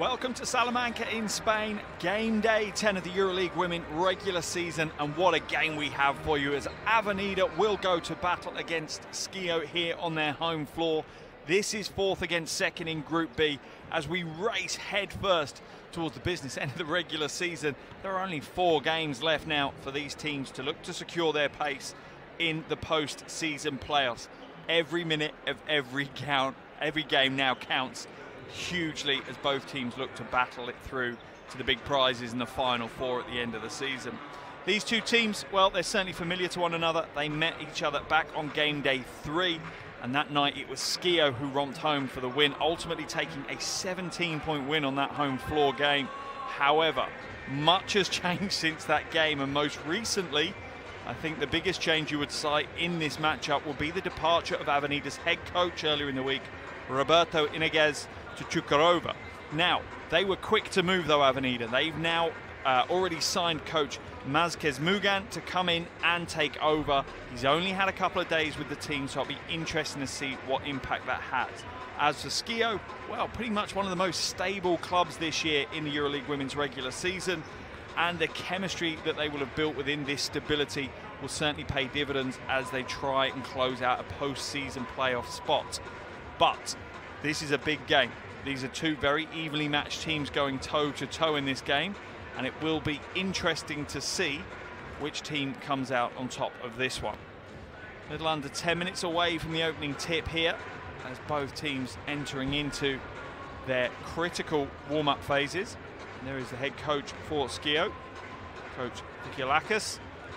Welcome to Salamanca in Spain, game day 10 of the EuroLeague Women regular season, and what a game we have for you as Avenida will go to battle against Skio here on their home floor. This is fourth against second in Group B as we race head first towards the business end of the regular season. There are only 4 games left now for these teams to look to secure their place in the post-season playoffs. Every minute of every game now counts hugely as both teams look to battle it through to the big prizes in the Final Four at the end of the season. These two teams, well, they're certainly familiar to one another. They met each other back on game day 3, and that night it was Skio who romped home for the win, ultimately taking a 17-point win on that home floor game. However, much has changed since that game, and most recently, I think the biggest change you would cite in this matchup will be the departure of Avenida's head coach earlier in the week, Roberto Iniguez, to Chukarova. Now, they were quick to move though, Avenida. They've now already signed coach Mazquez Mugan to come in and take over. He's only had a couple of days with the team, so it'll be interesting to see what impact that has. As for Skio, well, pretty much one of the most stable clubs this year in the EuroLeague Women's regular season, and the chemistry that they will have built within this stability will certainly pay dividends as they try and close out a post-season playoff spot. But this is a big game. These are two very evenly matched teams going toe-to-toe in this game, and it will be interesting to see which team comes out on top of this one. A little under 10 minutes away from the opening tip here, as both teams entering into their critical warm-up phases. And there is the head coach for Skio, Coach Vikilakis.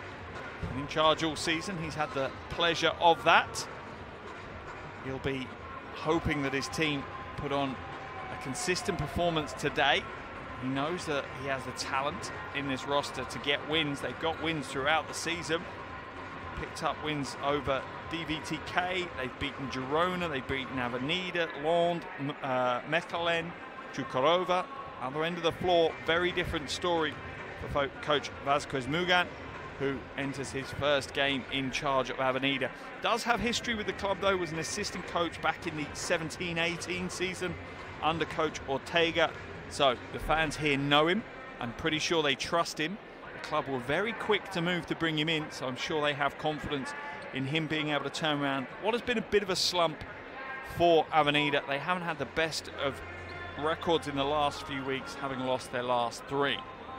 In charge all season, he's had the pleasure of that. He'll be hoping that his team put on a consistent performance today. He knows that he has the talent in this roster to get wins. They've got wins throughout the season. Picked up wins over DVTK, they've beaten Girona, they've beaten Avenida, Lond, Mechelen, Chukarova. Other end of the floor, very different story for coach Mazquez Mugan, who enters his first game in charge of Avenida. Does have history with the club though, was an assistant coach back in the 17-18 season under coach Ortega. So the fans here know him. I'm pretty sure they trust him. The club were very quick to move to bring him in, so I'm sure they have confidence in him being able to turn around what has been a bit of a slump for Avenida. They haven't had the best of records in the last few weeks, having lost their last 3.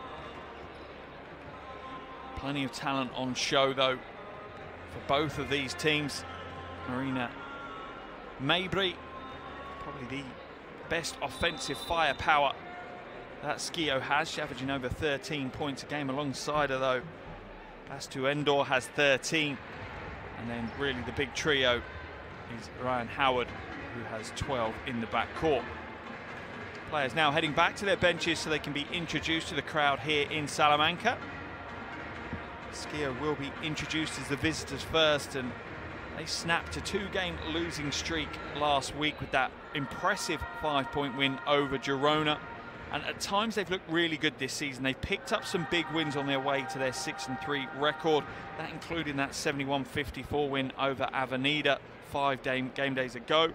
Plenty of talent on show though for both of these teams. Marina Mabry, probably the best offensive firepower that Skio has. She's averaging over 13 points a game alongside her though. Bastu Endor has 13, and then really the big trio is Ryan Howard, who has 12 in the back court. Players now heading back to their benches so they can be introduced to the crowd here in Salamanca. Skio will be introduced as the visitors first, and they snapped a 2-game losing streak last week with that impressive 5-point win over Girona. And at times they've looked really good this season. They've picked up some big wins on their way to their 6-3 record. That including that 71-54 win over Avenida 5 game days ago.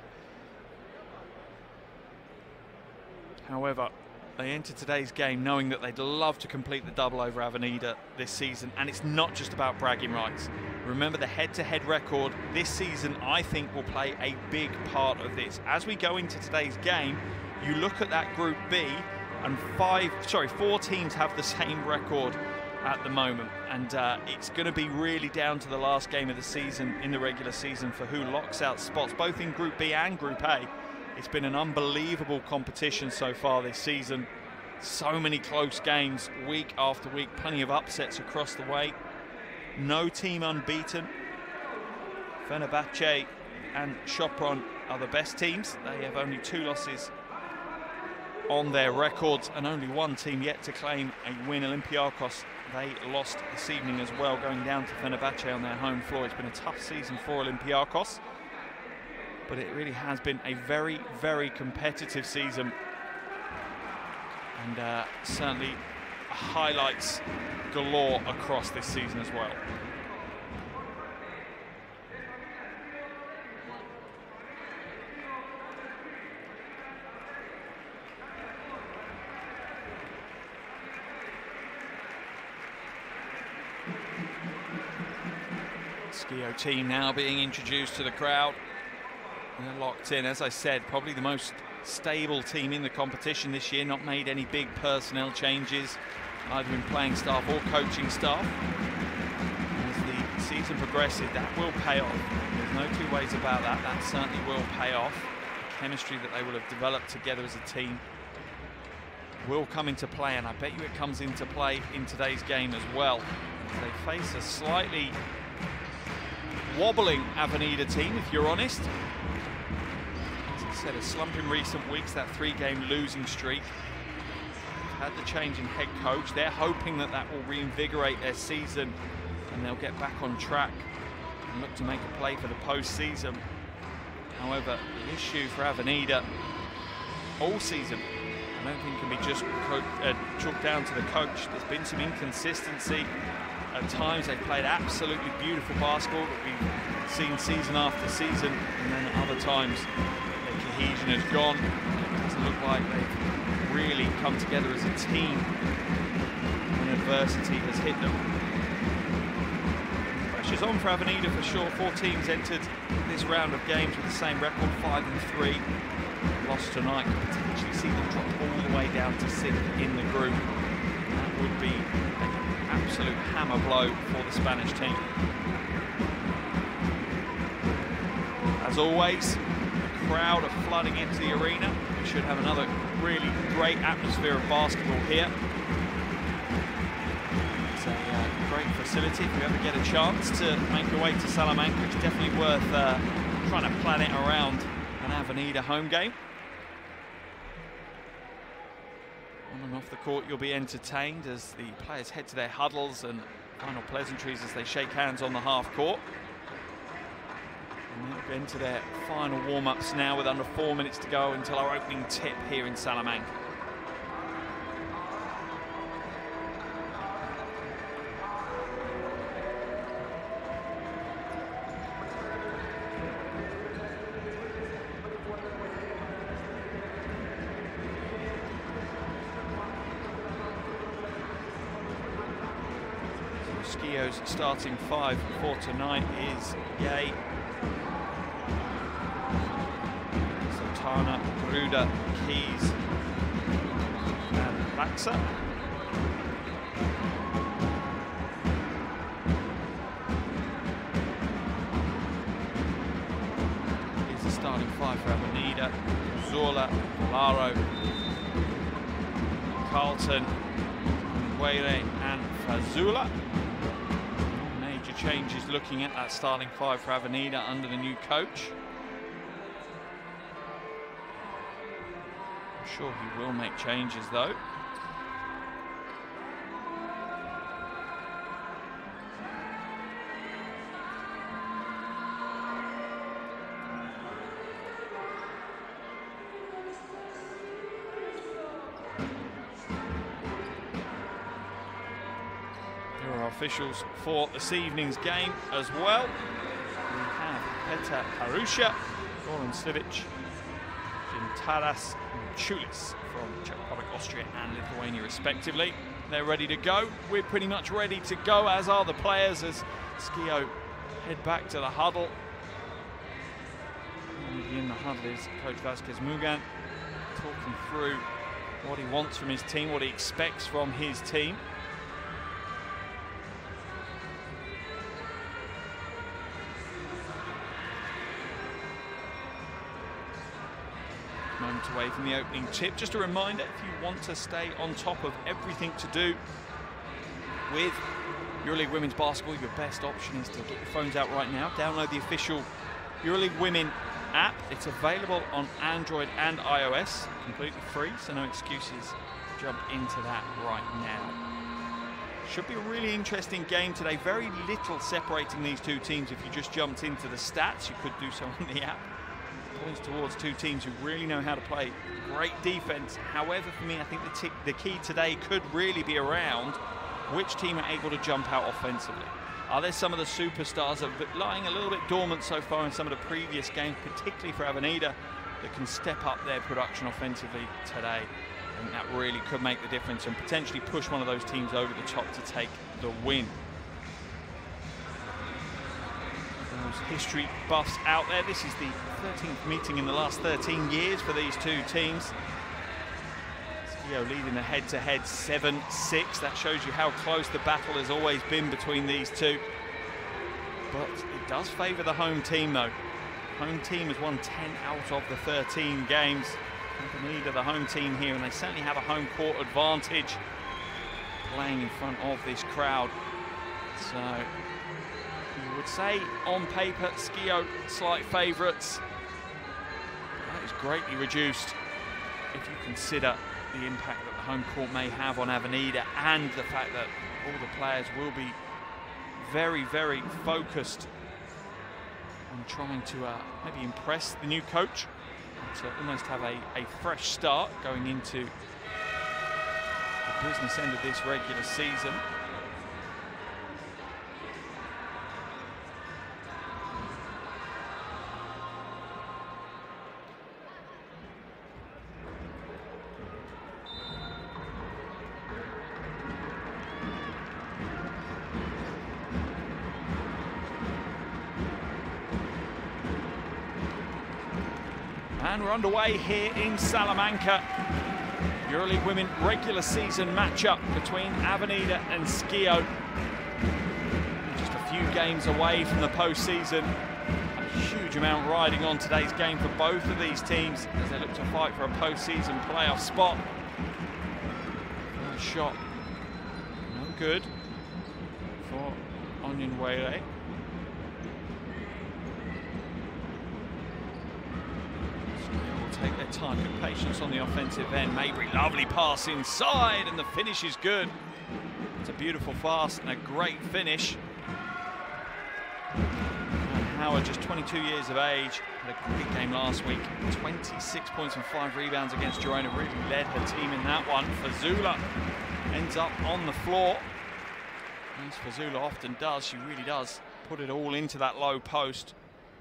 However, they entered today's game knowing that they'd love to complete the double over Avenida this season, and it's not just about bragging rights. Remember, the head-to-head record this season, I think, will play a big part of this. As we go into today's game, you look at that Group B, and 4 teams have the same record at the moment, and it's going to be really down to the last game of the season in the regular season for who locks out spots, both in Group B and Group A. It's been an unbelievable competition so far this season. So many close games week after week, plenty of upsets across the way. No team unbeaten. Fenerbahce and Sopron are the best teams. They have only 2 losses on their records, and only 1 team yet to claim a win. Olympiacos, they lost this evening as well, going down to Fenerbahce on their home floor. It's been a tough season for Olympiacos, but it really has been a very, very competitive season, and certainly highlights galore across this season as well. Skio team now being introduced to the crowd. They're locked in, as I said, probably the most stable team in the competition this year, not made any big personnel changes, either in playing staff or coaching staff. As the season progresses, that will pay off. There's no two ways about that. That certainly will pay off. The chemistry that they will have developed together as a team will come into play, and I bet you it comes into play in today's game as well. As they face a slightly wobbling Avenida team, if you're honest. As I said, a slump in recent weeks, that 3-game losing streak. Had the change in head coach. They're hoping that that will reinvigorate their season and they'll get back on track and look to make a play for the postseason. However, the issue for Avenida all season, I don't think can be just chalked down to the coach. There's been some inconsistency. At times they've played absolutely beautiful basketball that we've seen season after season, and then at other times their cohesion has gone. It doesn't look like they've really come together as a team when adversity has hit them. Pressure's on for Avenida for sure. 4 teams entered this round of games with the same record, 5-3. Lost tonight, could potentially see them drop all the way down to 6th in the group. That would be an absolute hammer blow for the Spanish team. As always, the crowd are flooding into the arena. We should have another really great atmosphere of basketball here. It's a great facility. If you ever get a chance to make your way to Salamanca, it's definitely worth trying to plan it around an Avenida home game. On and off the court, you'll be entertained as the players head to their huddles and final pleasantries as they shake hands on the half court. And they'll get into their final warm-ups now with under 4 minutes to go until our opening tip here in Salamanca. Skio's starting 5 for tonight is Gay, Sultana, Ruda, Keys, and Baxa. Here's the starting 5 for Avenida: Zola, Laro, Carlton, Guere, and Fazula. Changes looking at that starting 5 for Avenida under the new coach. I'm sure he will make changes though. Officials for this evening's game as well. We have Petar Harusha, Goran Slivic, Gintaras and Chulis from Czech Republic, Austria and Lithuania respectively. They're ready to go. We're pretty much ready to go, as are the players, as Skio head back to the huddle. In the huddle is Coach Vasquez Mugan talking through what he wants from his team, what he expects from his team. Moment away from the opening tip. Just a reminder, if you want to stay on top of everything to do with EuroLeague Women's Basketball, your best option is to get your phones out right now. Download the official EuroLeague Women app. It's available on Android and iOS, completely free, so no excuses. Jump into that right now. Should be a really interesting game today. Very little separating these two teams. If you just jumped into the stats, you could do so on the app. Points towards two teams who really know how to play great defense. However, for me, I think the key today could really be around which team are able to jump out offensively. Are there some of the superstars that are lying a little bit dormant so far in some of the previous games, particularly for Avenida, that can step up their production offensively today? I think that really could make the difference and potentially push one of those teams over the top to take the win. those history buffs out there, this is the 13th meeting in the last 13 years for these two teams. Schio leading the head-to-head 7-6. That shows you how close the battle has always been between these two. But it does favour the home team, though. Home team has won 10 out of the 13 games. Avenida, the home team here, and they certainly have a home court advantage playing in front of this crowd. So you would say on paper, Schio slight favourites. That is greatly reduced if you consider the impact that the home court may have on Avenida, and the fact that all the players will be very, very focused on trying to maybe impress the new coach, to almost have a fresh start going into the business end of this regular season. And we're underway here in Salamanca. EuroLeague Women regular season matchup between Avenida and Schio. Just a few games away from the postseason. A huge amount riding on today's game for both of these teams as they look to fight for a postseason playoff spot. First shot, no good for Onyenwere. Take their time, good patience on the offensive end. Mabry, lovely pass inside, and the finish is good. It's a beautiful pass and a great finish. And Howard, just 22 years of age, had a great game last week. 26 points and 5 rebounds against Girona, really led her team in that one. Fazula ends up on the floor. As Fazula often does, she really does put it all into that low post.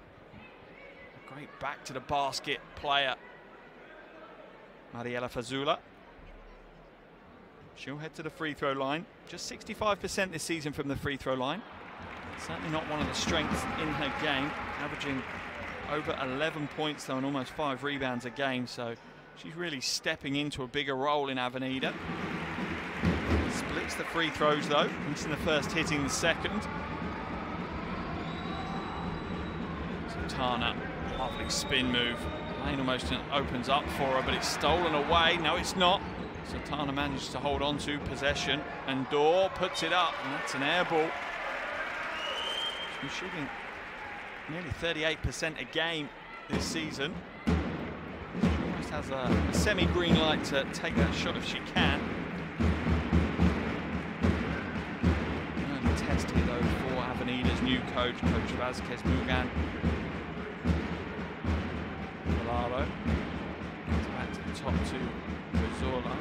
Great back to the basket player, Mariela Fazula. She'll head to the free throw line. Just 65% this season from the free throw line. Certainly not one of the strengths in her game, averaging over 11 points though and almost 5 rebounds a game, so she's really stepping into a bigger role in Avenida. Splits the free throws though, missing the first, hitting the second. Sultana, lovely spin move. Lane almost opens up for her, but it's stolen away. No, it's not. Sultana manages to hold on to possession, and Dor puts it up, and that's an air ball. She's shooting nearly 38% a game this season. She almost has a semi-green light to take that shot if she can. Early test here though for Avenida's new coach, Coach Vázquez Mugan. Valaro gets back to the top to Cazorla.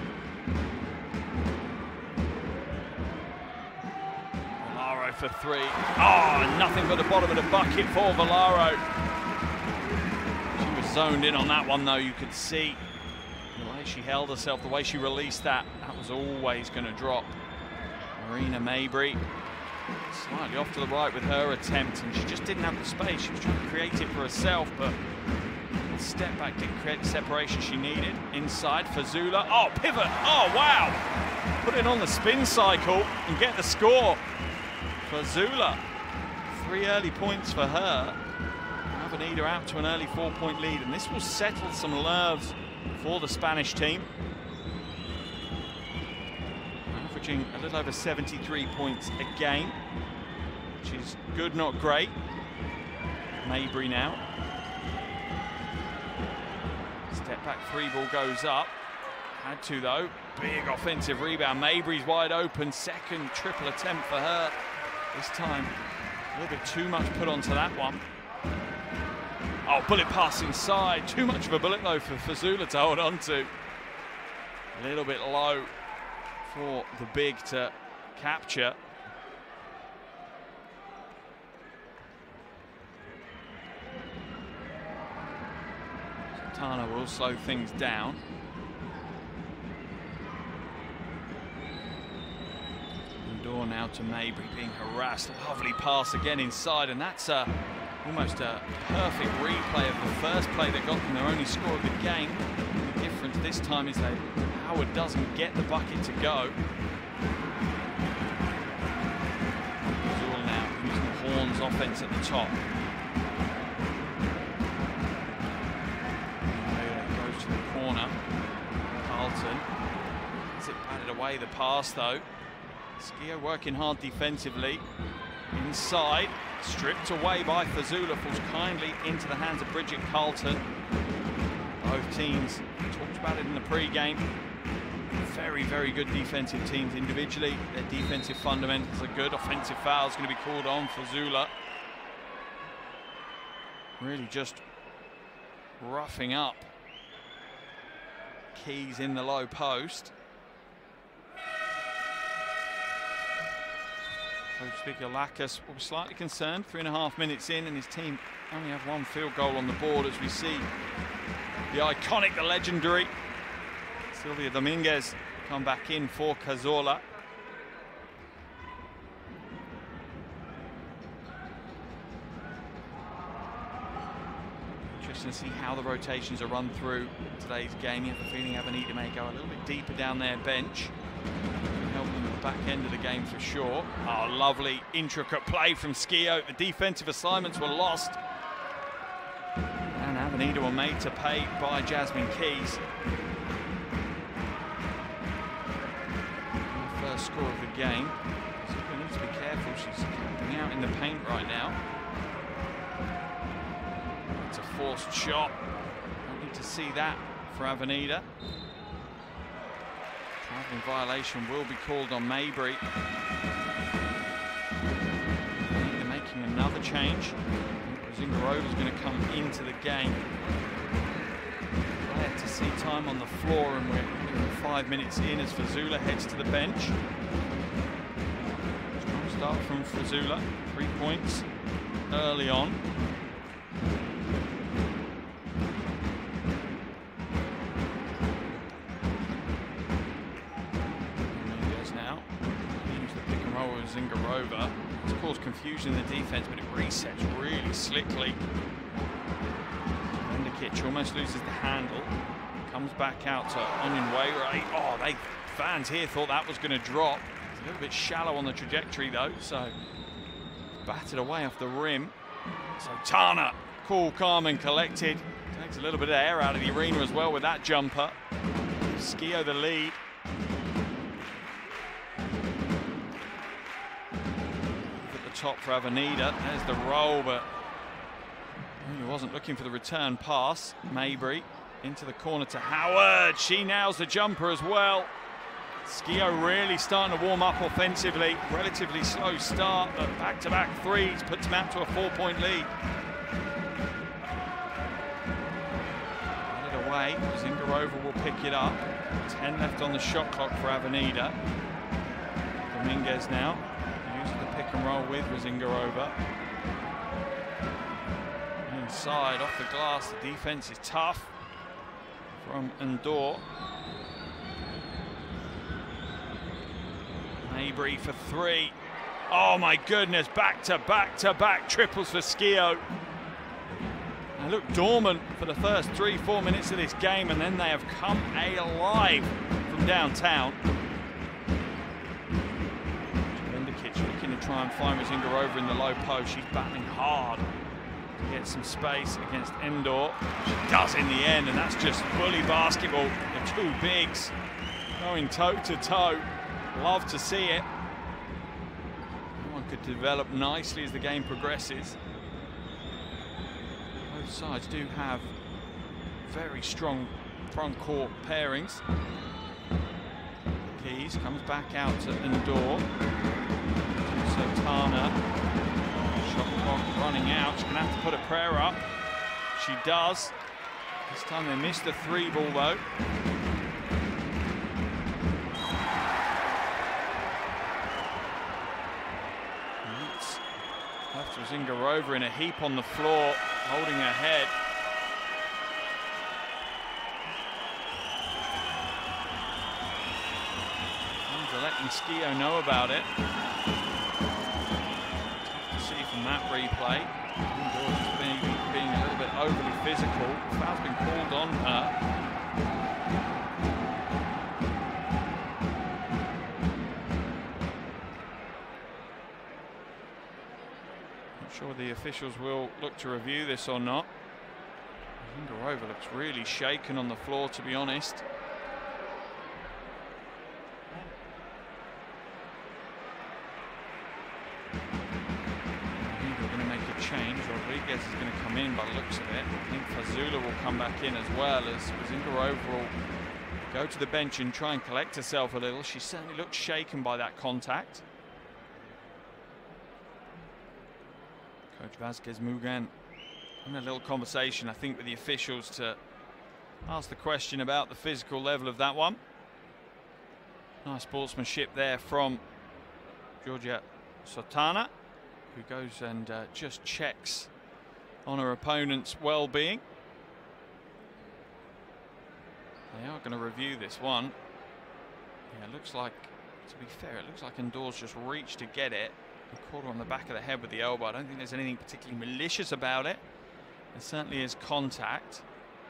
Valaro for 3. Oh, nothing but the bottom of the bucket for Valaro. She was zoned in on that one though, you could see the way she held herself, the way she released that, that was always going to drop. Marina Mabry slightly off to the right with her attempt, and she just didn't have the space. She was trying to create it for herself, but step back didn't create the separation she needed. Inside, Fazula. Oh, pivot. Oh, wow. Put it on the spin cycle and get the score. Fazula. 3 early points for her. Avenida out to an early 4-point lead, and this will settle some nerves for the Spanish team. Averaging a little over 73 points a game, which is good, not great. Mabry now. Step back 3 ball goes up. Had to though. Big offensive rebound. Mabry's wide open. Second triple attempt for her. This time a little bit too much put onto that one. Oh, bullet pass inside. Too much of a bullet though for Fazula to hold on to. A little bit low for the big to capture. Sultana will slow things down. Endor now to Mabry, being harassed. Lovely pass again inside, and that's almost a perfect replay of the first play that got them their only score of the game. The difference this time is that Howard doesn't get the bucket to go. Zul now using Horn's offense at the top. Goes to the corner. Carlton has it batted away the pass though. Skio working hard defensively. Inside, stripped away by Fazula, falls kindly into the hands of Bridget Carlton. Both teams talked about it in the pre-game. Very, very good defensive teams individually. Their defensive fundamentals are good. Offensive foul is going to be called on Fazula. Really just roughing up Keys in the low post. Coach Vigiolakis will be slightly concerned. 3.5 minutes in, and his team only have one field goal on the board as we see the iconic, the legendary Sylvia Dominguez come back in for Cazorla. Interesting to see how the rotations are run through today's game. You have the feeling Avenida may go a little bit deeper down their bench. Help them at the back end of the game for sure. Oh, lovely intricate play from Skio. The defensive assignments were lost, and Avenida were made to pay by Jasmine Keys. The first score of the game. So we need to be careful. She's camping out in the paint right now. It's a forced shot. Don't need to see that for Avenida. Travelling violation will be called on Mabry. They're making another change. Zingarova is going to come into the game. Glad to see time on the floor, and we're 5 minutes in as Fazula heads to the bench. Strong start from Fazula. 3 points early on. Zingarova. It's caused confusion in the defense, but it resets really slickly. Vendikic almost loses the handle. Comes back out to Onion Wainwright. Oh, fans here thought that was going to drop. It's a little bit shallow on the trajectory though, so batted away off the rim. So Tana, cool, calm and collected. Takes a little bit of air out of the arena as well with that jumper. Skio the lead. Top for Avenida. There's the roll, but he wasn't looking for the return pass. Mabry into the corner to Howard. She nails the jumper as well. Skio really starting to warm up offensively. Relatively slow start, but back-to-back threes puts him out to a 4-point lead. Get it away. Zingarova will pick it up. 10 left on the shot clock for Avenida. Dominguez now. Uses the pick and roll with Zingarova. Inside, off the glass, the defense is tough from Endor. Mabry for three. Oh my goodness, back-to-back triples for Skio. They look dormant for the first 3-4 minutes of this game, and then they have come alive from downtown. Looking to try and find Zingarova in the low post. She's battling hard to get some space against Endor. She does in the end, and that's just bully basketball. The two bigs going toe-to-toe. Love to see it. One could develop nicely as the game progresses. Both sides do have very strong front court pairings. Keys comes back out to Endor. So Tana, shot clock running out. She's going to have to put a prayer up. She does. This time they missed the 3 ball though. Left to Zingarova in a heap on the floor, holding her head. letting Skio know about it. Tough to see from that replay. Indoors maybe being a little bit overly physical. Foul's been called on her. Sure the officials will look to review this or not. Zingarova looks really shaken on the floor, to be honest. I think we're going to make a change. Rodriguez is going to come in by the looks of it. I think Fazula will come back in as well, as Zingarova will go to the bench and try and collect herself a little. She certainly looks shaken by that contact. Coach Vasquez Mugan having a little conversation, I think, with the officials to ask the question about the physical level of that one. Nice sportsmanship there from Georgia Sotana, who goes and just checks on her opponent's well-being. They are going to review this one. Yeah, it looks like, to be fair, it looks like Indoors just reached to get it. Caught her on the back of the head with the elbow. I don't think there's anything particularly malicious about it. There certainly is contact.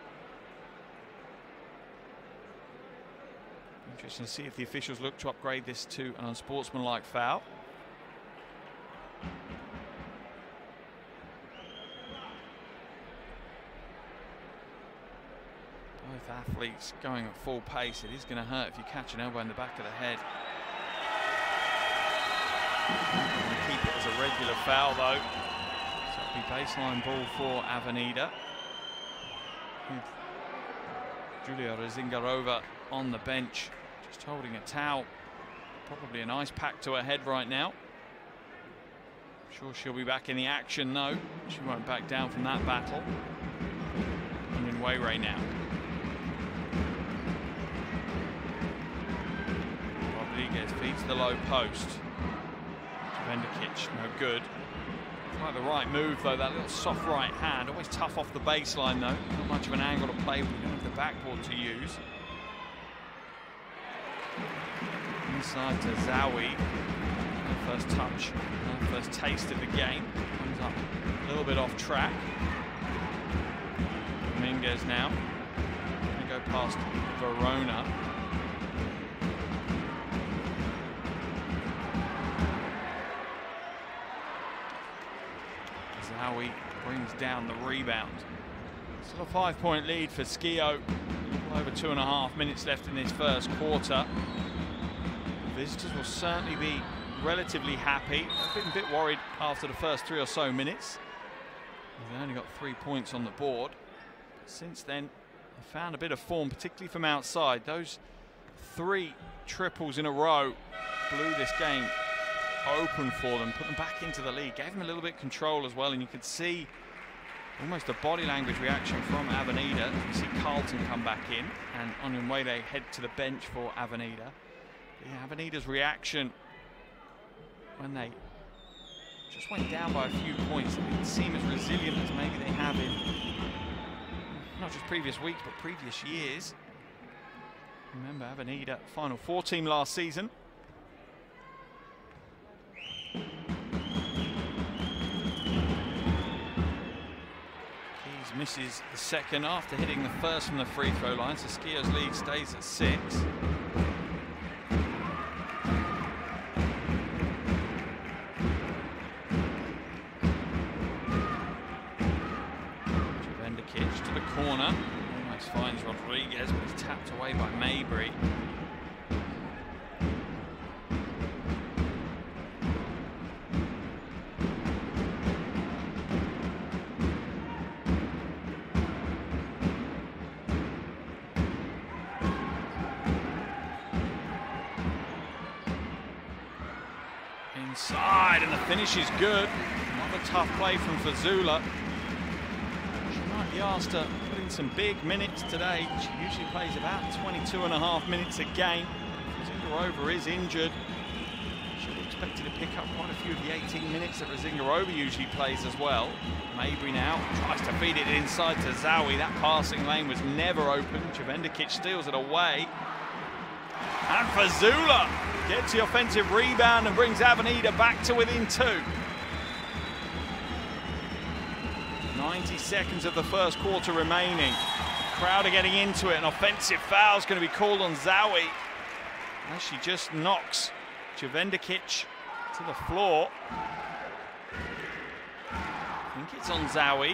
Interesting to see if the officials look to upgrade this to an unsportsmanlike foul. Both athletes going at full pace. It is going to hurt if you catch an elbow in the back of the head. Keep it as a regular foul though. So it'll be baseline ball for Avenida. Julia Zingarova on the bench, just holding a towel. Probably an ice pack to her head right now. I'm sure she'll be back in the action though. She won't back down from that battle. And in Weiwei now. Rodriguez feeds the low post. Vendikic, no good. Quite the right move though, that little soft right hand. Always tough off the baseline though. Not much of an angle to play with. You don't have the backboard to use. Inside to Zawi. Her first touch, her first taste of the game. Comes up a little bit off track. Dominguez now. Going to go past Verona. Zawi brings down the rebound. Still a 5-point lead for Skio. Over 2.5 minutes left in this first quarter. The visitors will certainly be relatively happy. I've been a bit worried after the first 3 or so minutes. They've only got 3 points on the board. But since then, they've found a bit of form, particularly from outside. Those 3 triples in a row blew this game open for them, put them back into the lead, gave them a little bit of control as well, and you could see almost a body language reaction from Avenida. You see Carlton come back in, and Onyenwere head to the bench for Avenida. Yeah, Avenida's reaction when they just went down by a few points, they didn't seem as resilient as maybe they have in not just previous weeks but previous years. Remember, Avenida Final Four team last season. Misses the second after hitting the first from the free throw line, so Skio's lead stays at 6. Vendikic to the corner, almost finds Rodriguez, but it's tapped away by Mabry. Inside, and the finish is good. Another tough play from Fazula. She might be asked to put in some big minutes today. She usually plays about 22.5 minutes a game. Zingarova is injured. She'll be expected to pick up quite a few of the 18 minutes that Zingarova usually plays as well. Mabry now tries to feed it inside to Zawi. That passing lane was never open. Vendikic steals it away. And Fazula gets the offensive rebound and brings Avenida back to within 2. 90 seconds of the first quarter remaining. Crowd are getting into it. An offensive foul is going to be called on Zawi as she just knocks Jevendikic to the floor. I think it's on Zawi.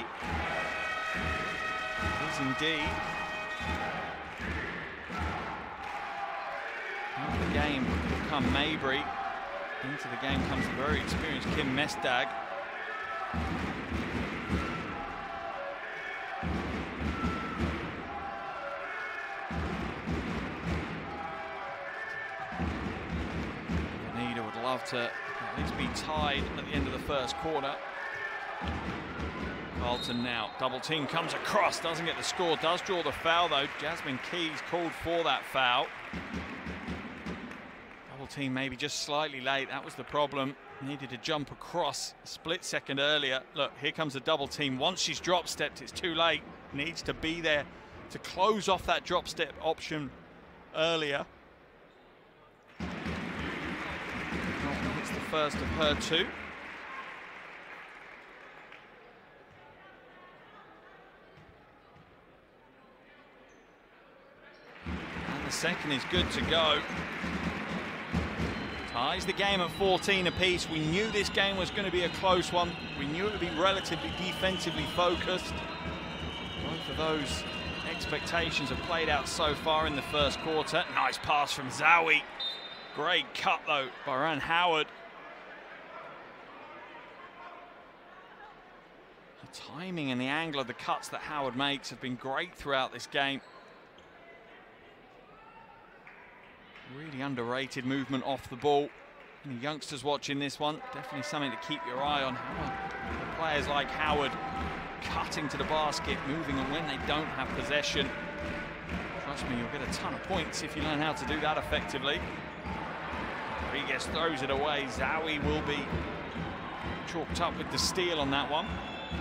It is indeed. Out of the game will come Mabry. Into the game comes the very experienced Kim Mestdag. Avenida would love to at least be tied at the end of the first quarter. Carlton now, double team comes across, doesn't get the score, does draw the foul though. Jasmine Keys called for that foul. Double team maybe just slightly late, that was the problem. Needed to jump across a split second earlier. Look, here comes the double team. Once she's drop stepped, it's too late. Needs to be there to close off that drop step option earlier. It's the first of her 2. The second is good to go. Ties the game at 14 apiece. We knew this game was going to be a close one. We knew it would be relatively defensively focused. Both of those expectations have played out so far in the first quarter. Nice pass from Zawi. Great cut though by Ran Howard. The timing and the angle of the cuts that Howard makes have been great throughout this game. Really underrated movement off the ball. Any youngsters watching this one, definitely something to keep your eye on. Players like Howard cutting to the basket, moving and when they don't have possession. Trust me, you'll get a ton of points if you learn how to do that effectively. Rodriguez throws it away. Zawi will be chalked up with the steal on that one.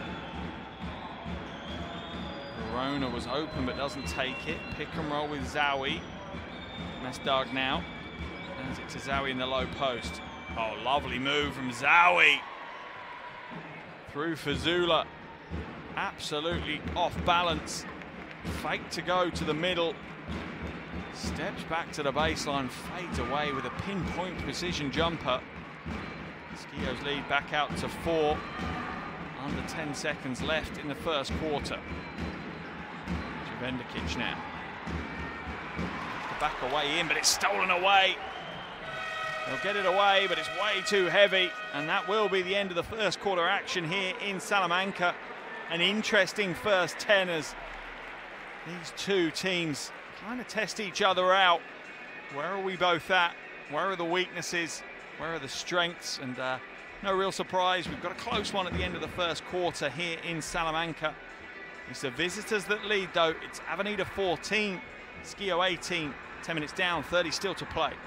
Verona was open but doesn't take it. Pick and roll with Zawi. Mestdag now. Hands it to Zawi in the low post. Oh, lovely move from Zawi. Through Fazula. Absolutely off balance. Fake to go to the middle. Steps back to the baseline, fades away with a pinpoint precision jumper. Skio's lead back out to 4. Under 10 seconds left in the first quarter. Jevendikic now. Back away in, but it's stolen away. They'll get it away, but it's way too heavy, and that will be the end of the first quarter action here in Salamanca. An interesting first 10 as these two teams kind of test each other out. Where are we both at? Where are the weaknesses? Where are the strengths? And no real surprise, we've got a close one at the end of the first quarter here in Salamanca. It's the visitors that lead though. It's Avenida 14, Skio 18. 10 minutes down, 30 still to play.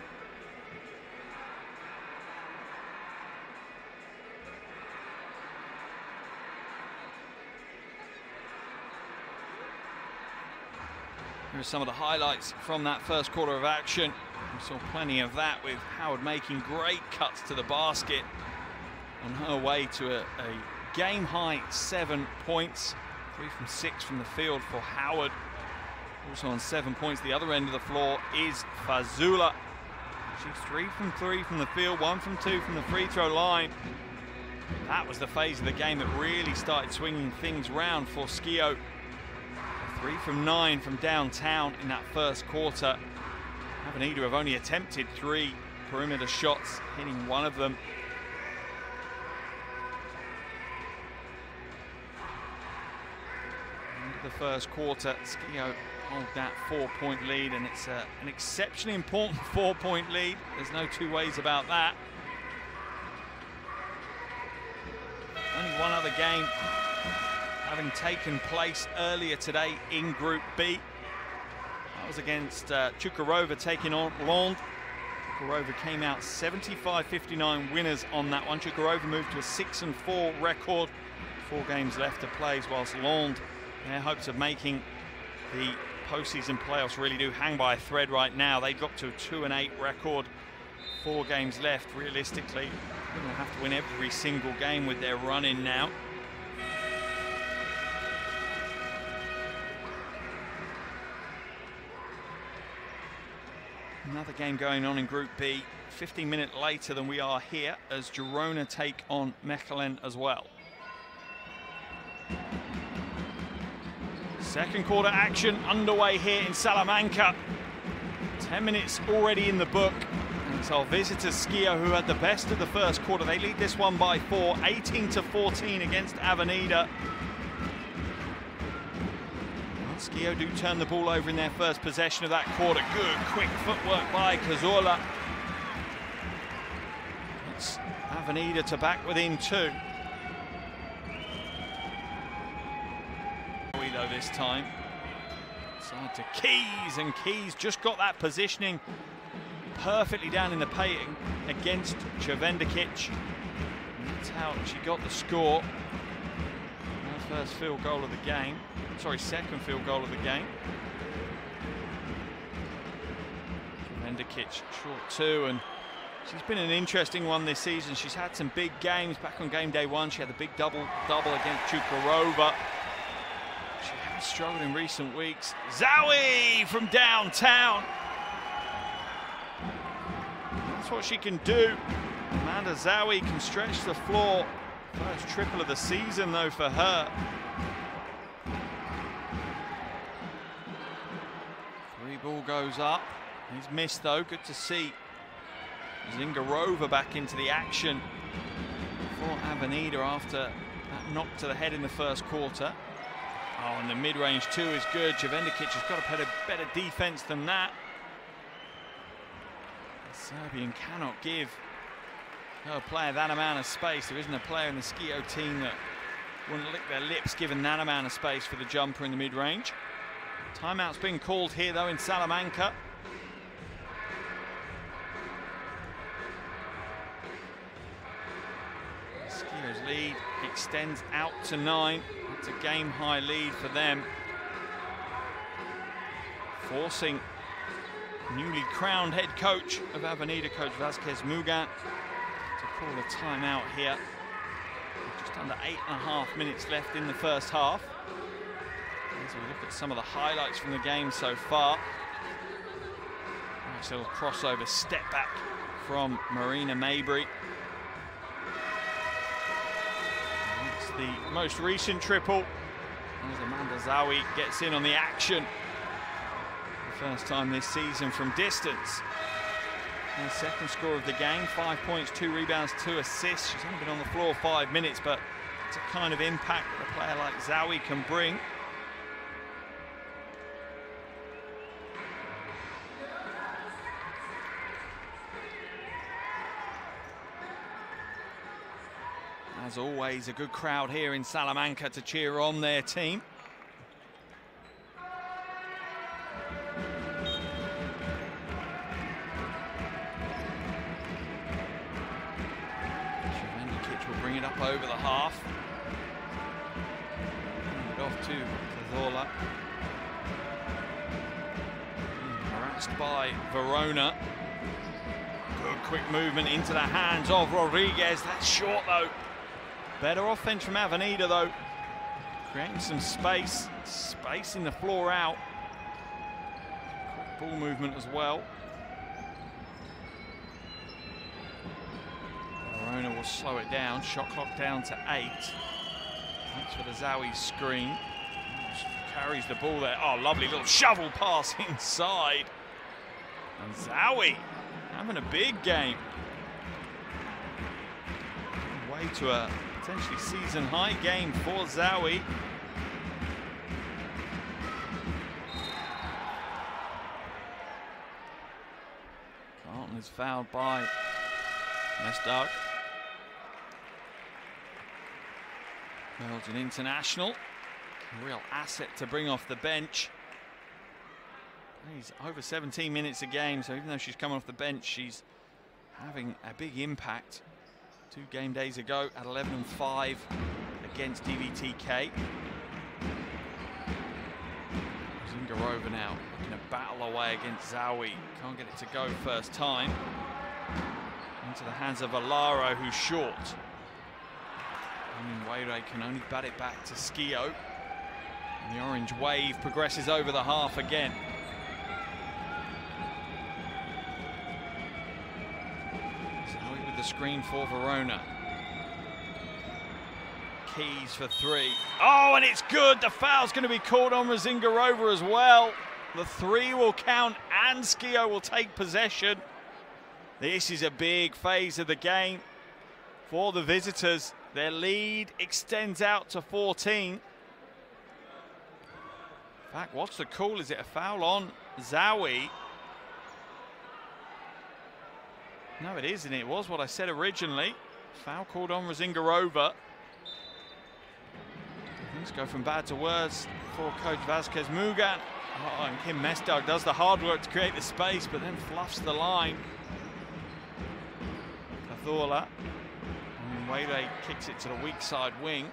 Here are some of the highlights from that first quarter of action. We saw plenty of that with Howard making great cuts to the basket on her way to a game-high 7 points. 3 from 6 from the field for Howard. Also on 7 points, the other end of the floor is Fazula. She's 3 from 3 from the field, 1 from 2 from the free throw line. That was the phase of the game that really started swinging things round for Skio. 3 from 9 from downtown in that first quarter. Avenida have only attempted 3 perimeter shots, hitting 1 of them. End of the first quarter, Skio hold that 4-point lead, and it's an exceptionally important 4-point lead. There's no two ways about that. Only one other game having taken place earlier today in Group B. That was against Chukarova taking on Lond. Chukarova came out 75-59 winners on that one. Chukarova moved to a 6-4 record. 4 games left to play, whilst Lond, in their hopes of making the postseason playoffs really do hang by a thread right now. They dropped to a 2-8 record, 4 games left. Realistically, they're going to have to win every single game with their run in now. Another game going on in Group B, 15 minutes later than we are here, as Girona take on Mechelen as well. Second quarter action underway here in Salamanca. 10 minutes already in the book. And it's our visitors, Skio, who had the best of the first quarter. They lead this one by 4, 18-14 against Avenida. Skio do turn the ball over in their first possession of that quarter. Good, quick footwork by Cazorla. It's Avenida to back within 2. Though this time, side to Keys, and Keys just got that positioning perfectly down in the paint against Čevendikić. That's how she got the score. Her first field goal of the game. Sorry, second field goal of the game. Čevendikić short 2, and she's been an interesting one this season. She's had some big games. Back on game day 1, she had the big double against Čukarova. She has struggled in recent weeks. Zawi from downtown. That's what she can do. Amanda Zawi can stretch the floor. First triple of the season, though, for her. 3 ball goes up. He's missed, though. Good to see Zingarova back into the action for Avenida after that knock to the head in the first quarter. Oh, and the mid-range 2 is good. Čevendikić has got a better defense than that. The Serbian cannot give her player that amount of space. There isn't a player in the Skio team that wouldn't lick their lips given that amount of space for the jumper in the mid-range. Timeout's been called here, though, in Salamanca. Skio's lead extends out to 9. It's a game-high lead for them, forcing newly crowned head coach of Avenida, Coach Vázquez Mugan, to call a timeout here. Just under 8.5 minutes left in the first half. As we look at some of the highlights from the game so far. Nice little crossover step back from Marina Maybury. The most recent triple as Amanda Zawi gets in on the action. The first time this season from distance. Her second score of the game, 5 points, 2 rebounds, 2 assists. She's only been on the floor 5 minutes, but it's a kind of impact that a player like Zawi can bring. As always, a good crowd here in Salamanca to cheer on their team. Čevendikić will bring it up over the half. Hand it off to Cazorla. Harassed by Verona. Good quick movement into the hands of Rodriguez. That's short, though. Better offense from Avenida, though. Creating some space in the floor out. Quick ball movement as well. Verona will slow it down. Shot clock down to 8. Thanks for the Zawi screen. Carries the ball there. Oh, lovely little shovel pass inside. And Zawi having a big game. Way to a potentially season-high game for Zawi. Carlton is fouled by Mesdag. Belgian international. A real asset to bring off the bench. He's over 17 minutes a game, so even though she's coming off the bench, she's having a big impact. 2 game days ago at 11-5 against DVTK. Zingarova now looking to battle away against Zawi. Can't get it to go first time. Into the hands of Alaro, who's short. Wairei can only bat it back to Skio. And the orange wave progresses over the half again. Zawi with the screen for Verona. Keys for three. Oh, and it's good. The foul's going to be called on Zingarova as well. The three will count and Skio will take possession. This is a big phase of the game for the visitors. Their lead extends out to 14. In fact, what's the call? Is it a foul on Zawi? No, it isn't. It was what I said originally. Foul called on Zingarova. Things go from bad to worse for coach Vasquez Mugan. Oh, and Kim Mestdag does the hard work to create the space, but then fluffs the line. Cazorla. And Wairei kicks it to the weak side wing.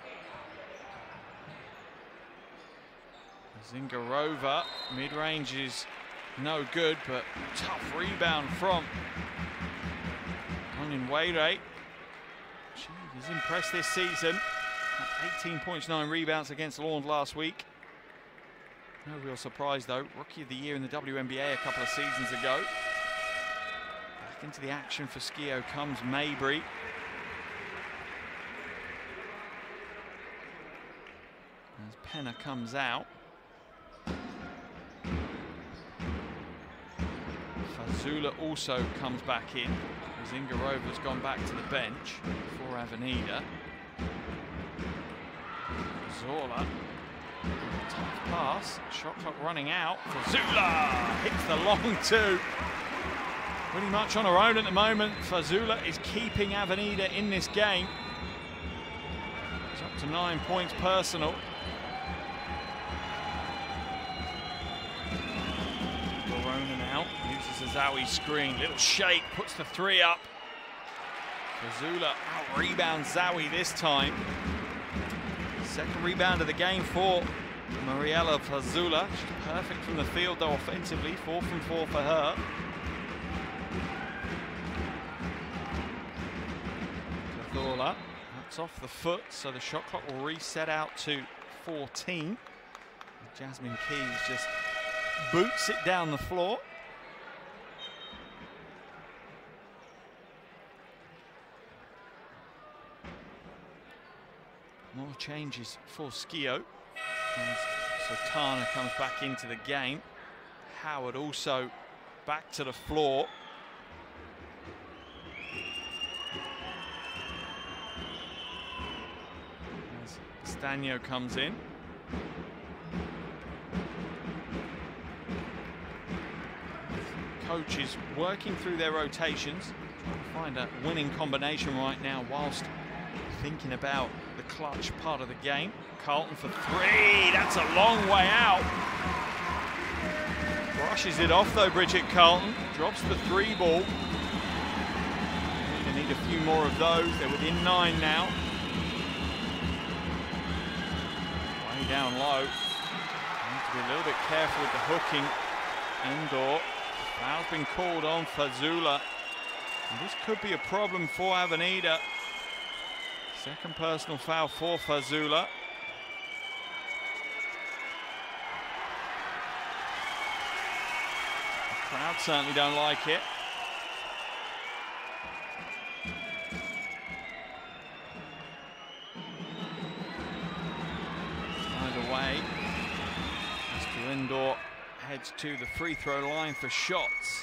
Zingarova, mid-range is no good, but tough rebound from Onion Wairei. She has impressed this season. 18 points, 9 rebounds against Lorne last week. No real surprise though. Rookie of the year in the WNBA a couple of seasons ago. Back into the action for Skio comes Mabry. As Penna comes out. Fazula also comes back in. Zingarova's gone back to the bench for Avenida. Zola, tough pass, shot clock running out. Fazula hits the long two. Pretty much on her own at the moment. Fazula is keeping Avenida in this game. It's up to 9 points personal. Verona now uses a Zawi screen. Little shake, puts the three up. Fazula out rebounds Zawi this time. Second rebound of the game for Mariela Fazula. She's perfect from the field though offensively. 4 from 4 for her. Cazorla, that's off the foot, so the shot clock will reset out to 14. Jasmine Keys just boots it down the floor. More changes for Skio. So Tana comes back into the game. Howard also back to the floor. As Stanio comes in. Coaches working through their rotations, trying to find a winning combination right now whilst thinking about the clutch part of the game. Carlton for three, that's a long way out. Brushes it off though, Bridget Carlton. Drops the three ball. They need a few more of those. They're within 9 now. Way down low. Need to be a little bit careful with the hooking. Indoor. Foul's been called on Fazula. And this could be a problem for Avenida. Second personal foul for Fazula. The crowd certainly don't like it. Either way, Mr. Indoor heads to the free throw line for shots.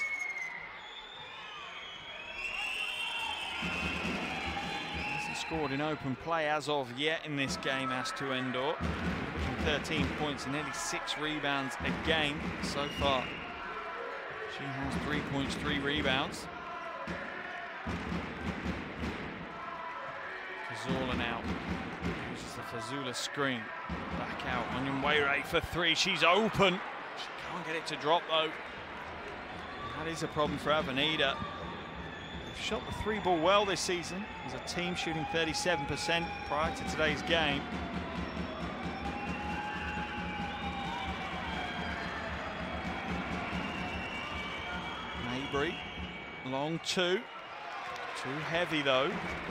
Hasn't scored in open play as of yet in this game, Astu Endor. 13 points and nearly 6 rebounds a game so far. She has 3 points, 3 rebounds. Cazorla now uses the Fazula screen. Back out, Onion Wairei for 3. She's open. She can't get it to drop though. That is a problem for Avenida. They've shot the 3 ball well this season as a team, shooting 37% prior to today's game. Salisbury. Long two. Too heavy though.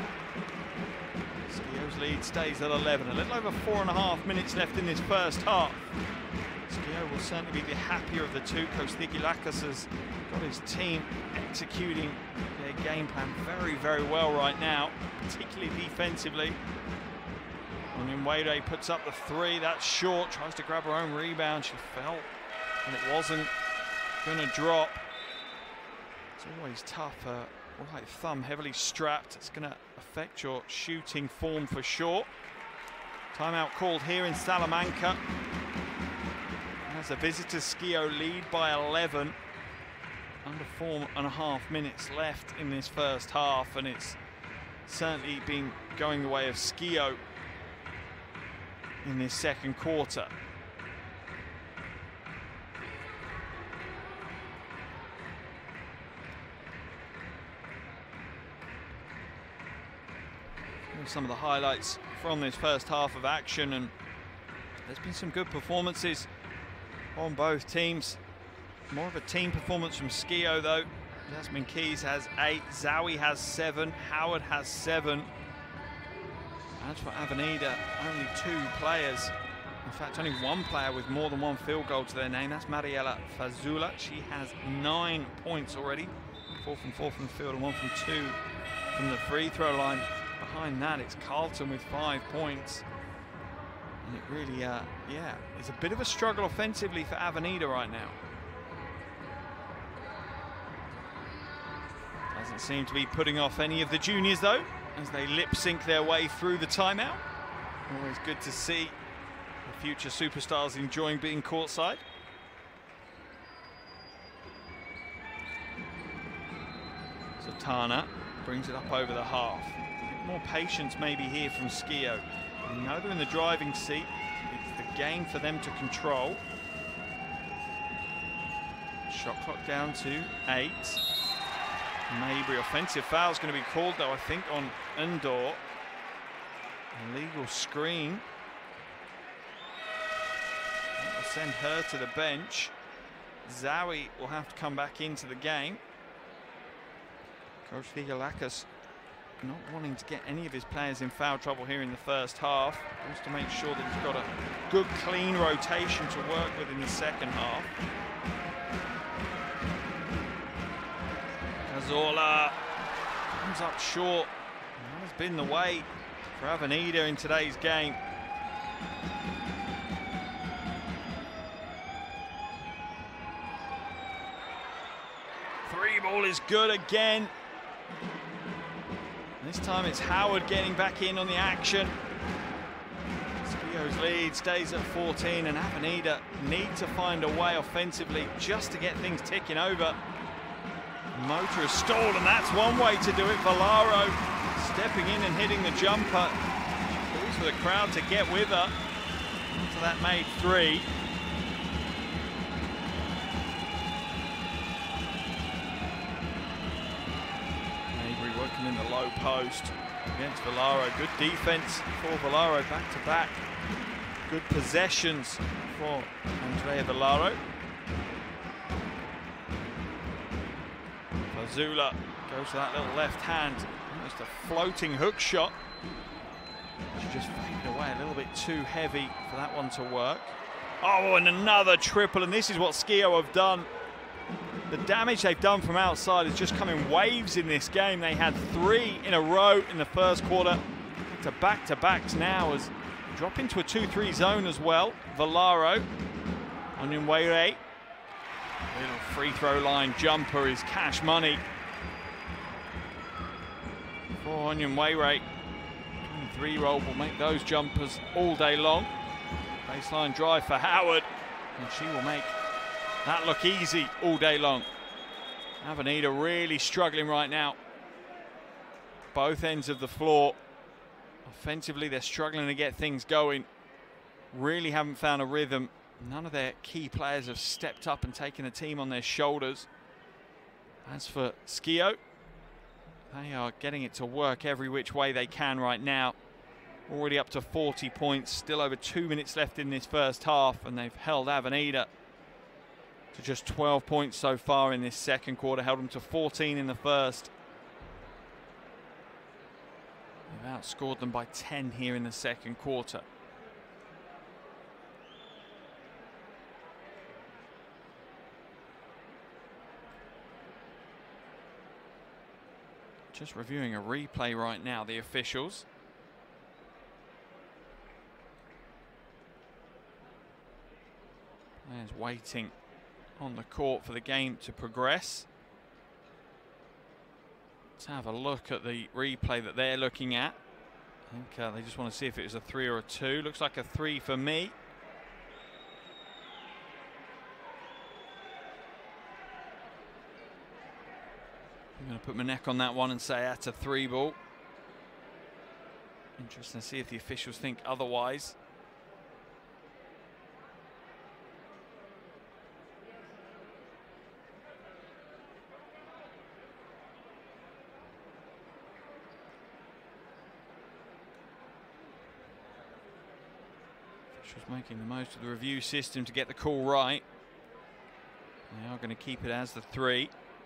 Skio's lead stays at 11. A little over 4.5 minutes left in this first half. Skio will certainly be the happier of the two. Coach Thigilakis has got his team executing their game plan very, very well right now, particularly defensively. Onyenwere puts up the three. That's short. Tries to grab her own rebound. She fell, and it wasn't going to drop. It's always tough. Right thumb heavily strapped. It's going to affect your shooting form for sure. Timeout called here in Salamanca. As the visitors, Skio lead by 11. Under 4.5 minutes left in this first half, and it's certainly been going the way of Skio in this second quarter. Some of the highlights from this first half of action, and there's been some good performances on both teams. More of a team performance from Skio though. Jasmine Keys has 8, Zawi has 7, Howard has 7. As for Avenida, only 2 players, in fact only 1 player with more than 1 field goal to their name. That's Mariela Fazula. She has 9 points already, 4 from 4 from the field and 1 from 2 from the free throw line. Behind that, it's Carlton with 5 points. And it really, yeah, it's a bit of a struggle offensively for Avenida right now. Doesn't seem to be putting off any of the juniors, though, as they lip-sync their way through the timeout. Always good to see the future superstars enjoying being courtside. Satana brings it up over the half. More patience maybe here from Skio. You know they're in the driving seat. It's the game for them to control. Shot clock down to 8. Maybury offensive foul is going to be called though, I think, on Ndor. Illegal screen. That will send her to the bench. Zawi will have to come back into the game. Coach Thigilakis not wanting to get any of his players in foul trouble here in the first half. Wants to make sure that he's got a good, clean rotation to work with in the second half. Cazorla comes up short. And that has been the way for Avenida in today's game. Three ball is good again. This time it's Howard getting back in on the action. Skio's lead stays at 14, and Avenida need to find a way offensively just to get things ticking over. Motor is stalled, and that's one way to do it. Valaro stepping in and hitting the jumper. Calls for the crowd to get with her. So that made 3. Working in the low post against Valaro. Good defense for Valaro, back to back. Good possessions for Andrea Valaro. Fazula goes to that little left hand, almost a floating hook shot. She just faded away a little bit too heavy for that one to work. Oh, and another triple, and this is what Skio have done. The damage they've done from outside has just come in waves in this game. They had 3 in a row in the first quarter. To back-to-backs now as they drop into a 2-3 zone as well. Valaro, Onyenwere. Little free throw line jumper is cash money for Onyenwere. 3-year-old will make those jumpers all day long. Baseline drive for Howard, and she will make that look easy all day long. Avenida really struggling right now. Both ends of the floor. Offensively, they're struggling to get things going. Really haven't found a rhythm. None of their key players have stepped up and taken the team on their shoulders. As for Skio, they are getting it to work every which way they can right now. Already up to 40 points, still over 2 minutes left in this first half, and they've held Avenida to just 12 points so far in this second quarter, held them to 14 in the first. They've outscored them by 10 here in the second quarter. Just reviewing a replay right now, the officials. Players waiting on the court for the game to progress. Let's have a look at the replay that they're looking at. I think they just want to see if it was a 3 or a 2. Looks like a 3 for me. I'm going to put my neck on that one and say that's a 3 ball. Interesting to see if the officials think otherwise. Officials making the most of the review system to get the call right. They are going to keep it as the 3.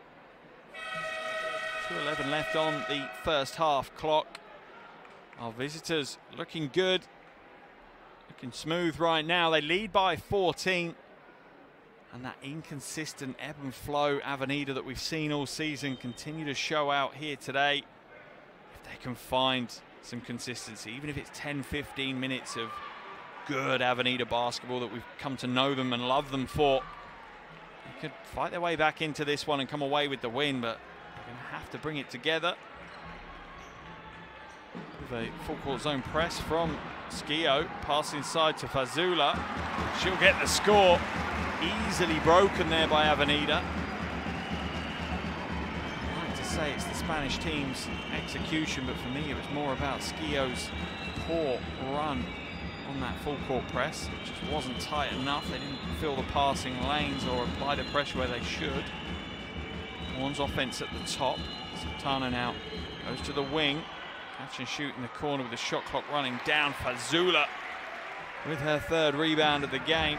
2:11 left on the first half clock. Our visitors looking good, looking smooth right now. They lead by 14. And that inconsistent ebb and flow Avenida that we've seen all season continue to show out here today. If they can find some consistency, even if it's 10-15 minutes of good Avenida basketball that we've come to know them and love them for, they could fight their way back into this one and come away with the win, but they're going to have to bring it together. With a full court zone press from Skio, pass inside to Fazula. She'll get the score. Easily broken there by Avenida. I'd like to say it's the Spanish team's execution, but for me it was more about Skio's poor run on that full court press. It just wasn't tight enough. They didn't fill the passing lanes or apply the pressure where they should. Horns offense at the top. Sultana now goes to the wing. Catch and shoot in the corner with the shot clock running down. Fazula with her 3rd rebound of the game.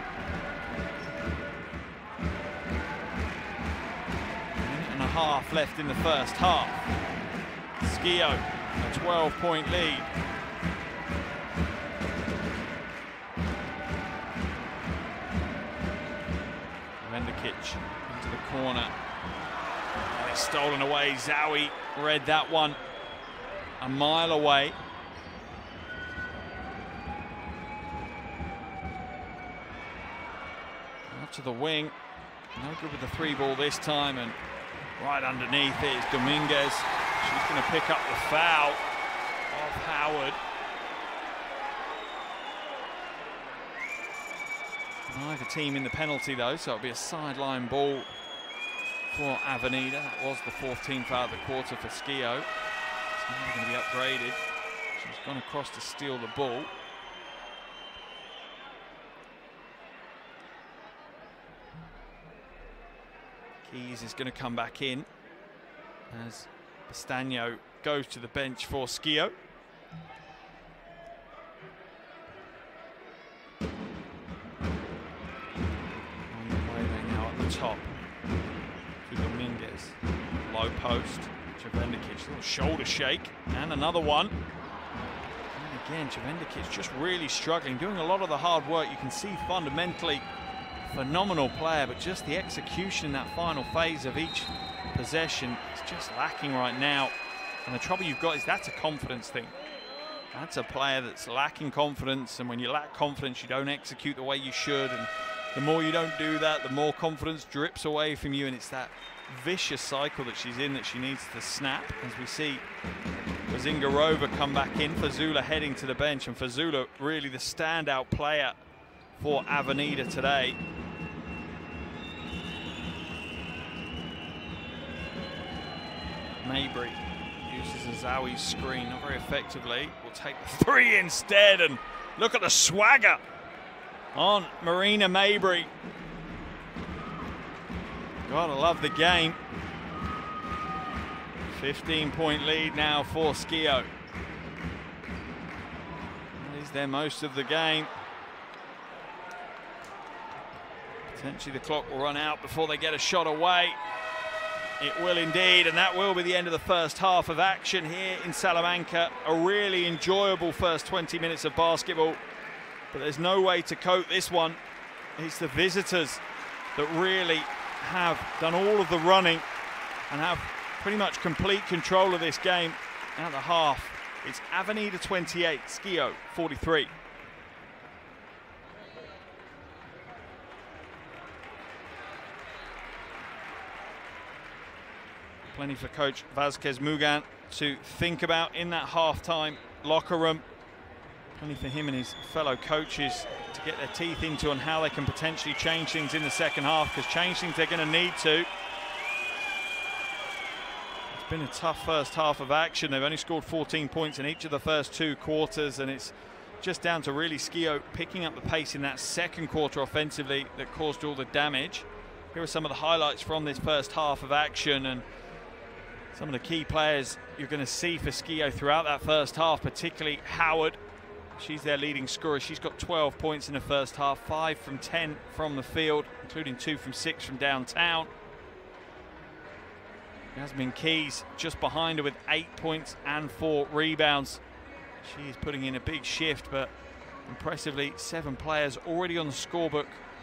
Minute and a half left in the first half. Skio, a 12-point lead. Vendikic into the corner. And it's stolen away. Zawi read that one a mile away. Out to the wing. No good with the 3 ball this time, and right underneath it is Dominguez. She's going to pick up the foul of Howard. Neither team in the penalty though, so it'll be a sideline ball for Avenida. That was the 14th foul of the quarter for Skio. It's now going to be upgraded. She's gone across to steal the ball. Keys is going to come back in as Bastano goes to the bench for Skio. On the way they now at the top to Dominguez. Low post. Chavendikic, little shoulder shake, and another one. And again, Chavendikic just really struggling, doing a lot of the hard work. You can see fundamentally phenomenal player, but just the execution in that final phase of each possession is just lacking right now. And the trouble you've got is that's a confidence thing. That's a player that's lacking confidence, and when you lack confidence, you don't execute the way you should. And the more you don't do that, the more confidence drips away from you, and it's that vicious cycle that she's in that she needs to snap. As we see Zingarova come back in, Fazula heading to the bench, and Fazula really the standout player for Avenida today. Mabry uses Azawi's screen, not very effectively. Will take the 3 instead, and look at the swagger on Marina Mabry. Gotta love the game. 15-point lead now for Skio. That is their most of the game. Potentially the clock will run out before they get a shot away. It will indeed, and that will be the end of the first half of action here in Salamanca. A really enjoyable first 20 minutes of basketball, but there's no way to cope this one. It's the visitors that really have done all of the running and have pretty much complete control of this game at the half. It's Avenida 28, Skio 43. Plenty for Coach Vázquez Mugan to think about in that half-time locker room. Plenty for him and his fellow coaches to get their teeth into on how they can potentially change things in the second half, because change things they're going to need to. It's been a tough first half of action. They've only scored 14 points in each of the first 2 quarters, and it's just down to really Skio picking up the pace in that second quarter offensively that caused all the damage. Here are some of the highlights from this first half of action, and some of the key players you're going to see for Skio throughout that first half, particularly Howard. She's their leading scorer. She's got 12 points in the first half, 5 from 10 from the field, including 2 from 6 from downtown. Yasmin Keys just behind her with 8 points and 4 rebounds. She is putting in a big shift, but impressively 7 players already on the scorebook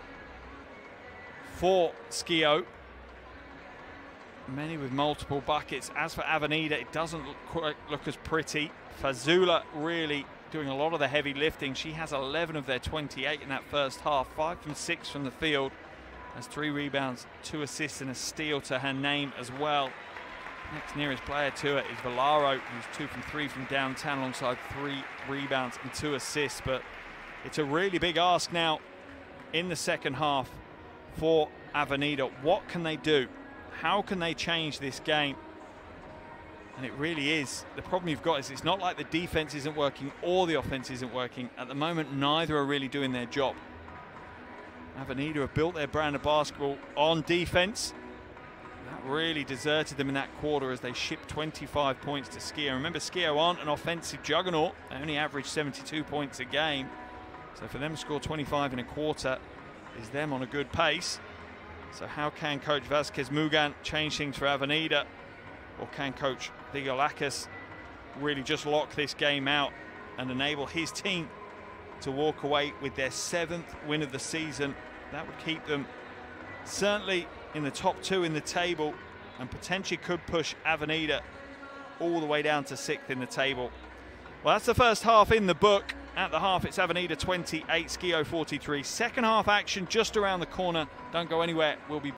for Skio. Many with multiple buckets. As for Avenida, it doesn't quite look as pretty. Fazula really doing a lot of the heavy lifting. She has 11 of their 28 in that first half, 5 from 6 from the field. Has 3 rebounds, 2 assists and a steal to her name as well. Next nearest player to her is Valaro, who's 2 from 3 from downtown alongside 3 rebounds and 2 assists. But it's a really big ask now in the second half for Avenida. What can they do? How can they change this game? And it really is. The problem you've got is it's not like the defense isn't working or the offense isn't working. At the moment, neither are really doing their job. Avenida have built their brand of basketball on defense. That really deserted them in that quarter as they shipped 25 points to Skio. Remember, Skio aren't an offensive juggernaut. They only average 72 points a game. So for them to score 25 in a quarter is them on a good pace. So how can Coach Vázquez Mugan change things for Avenida? Or can Coach Vigolakis really just lock this game out and enable his team to walk away with their 7th win of the season? That would keep them certainly in the top 2 in the table and potentially could push Avenida all the way down to 6th in the table. Well, that's the first half in the book. At the half, it's Avenida 28, Skio 43. Second half action just around the corner. Don't go anywhere. We'll be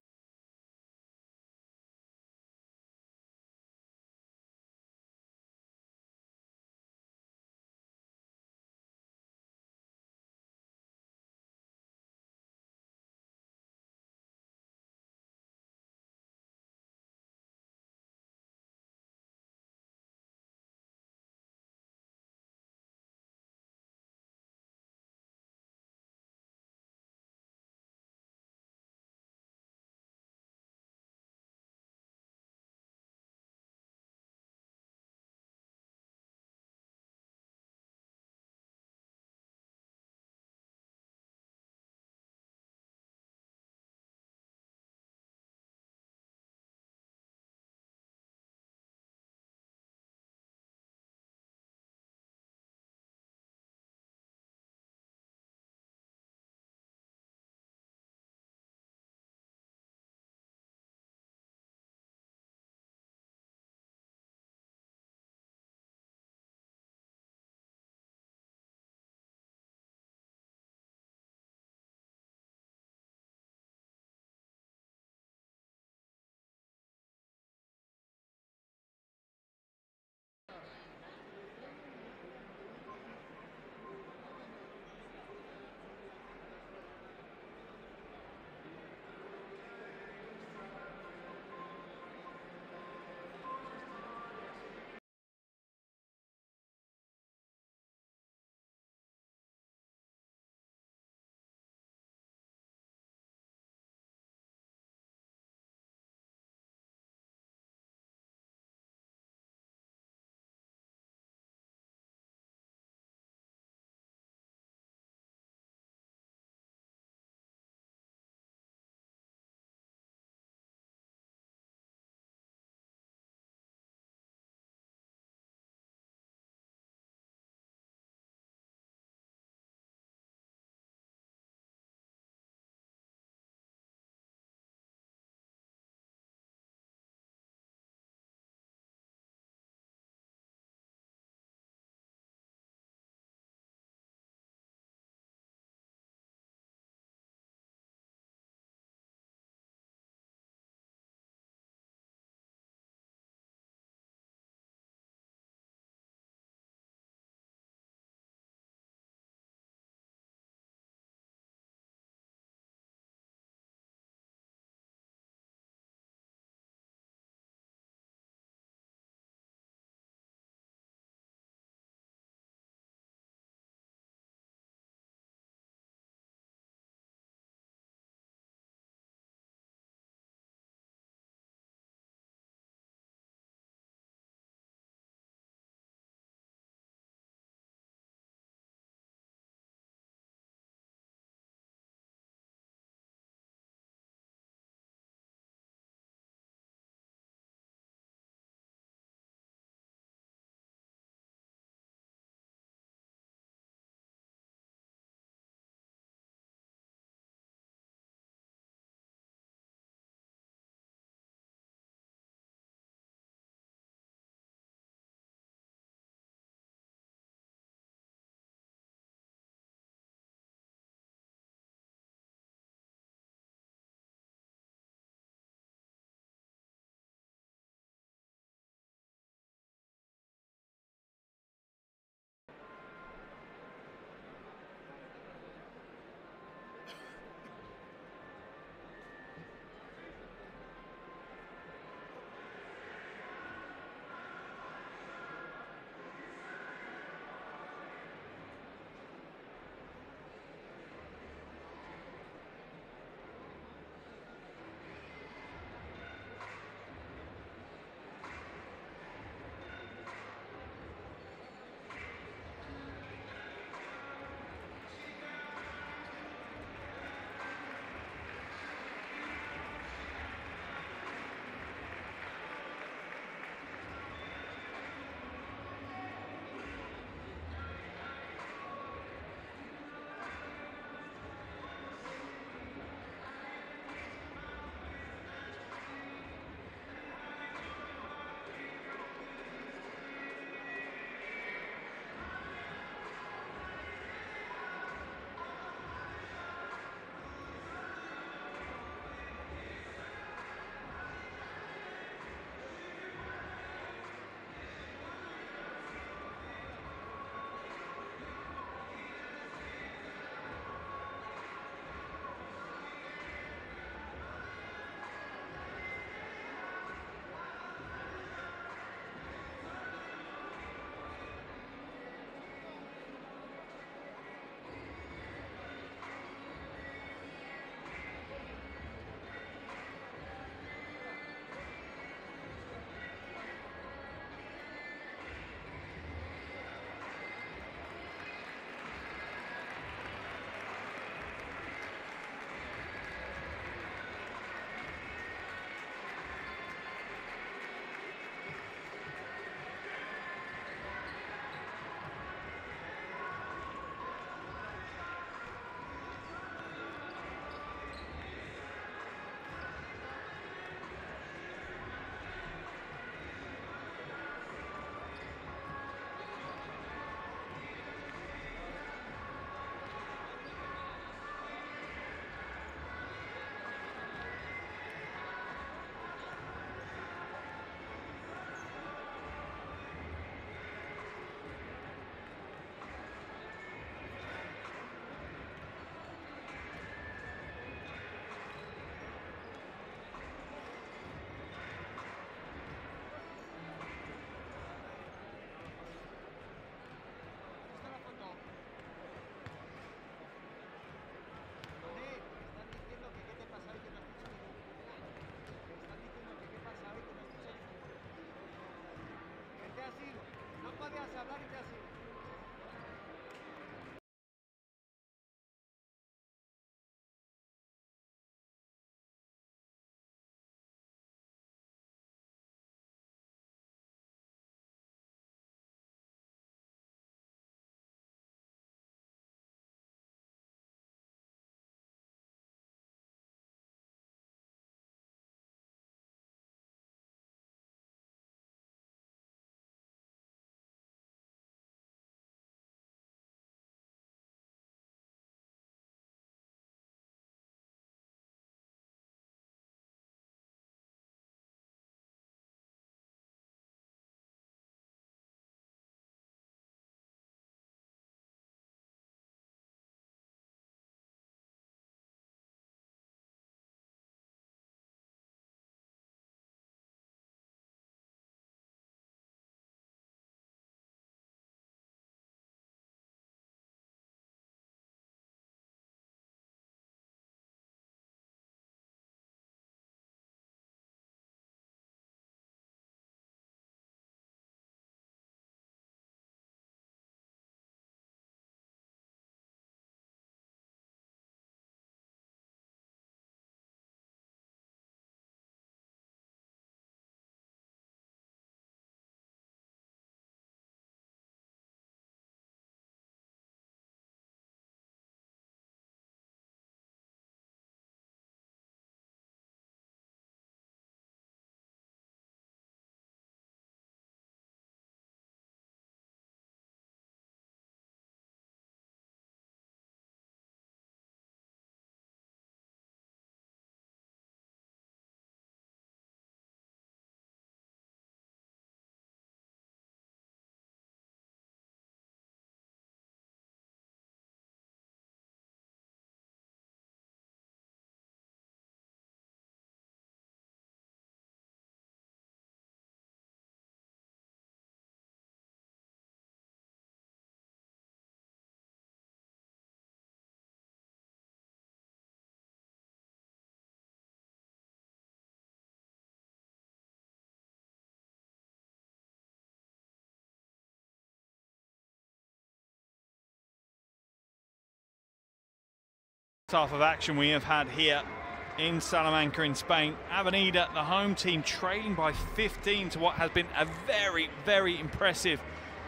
Half of action we have had here in Salamanca in Spain. Avenida, the home team, trailing by 15 to what has been a very, very impressive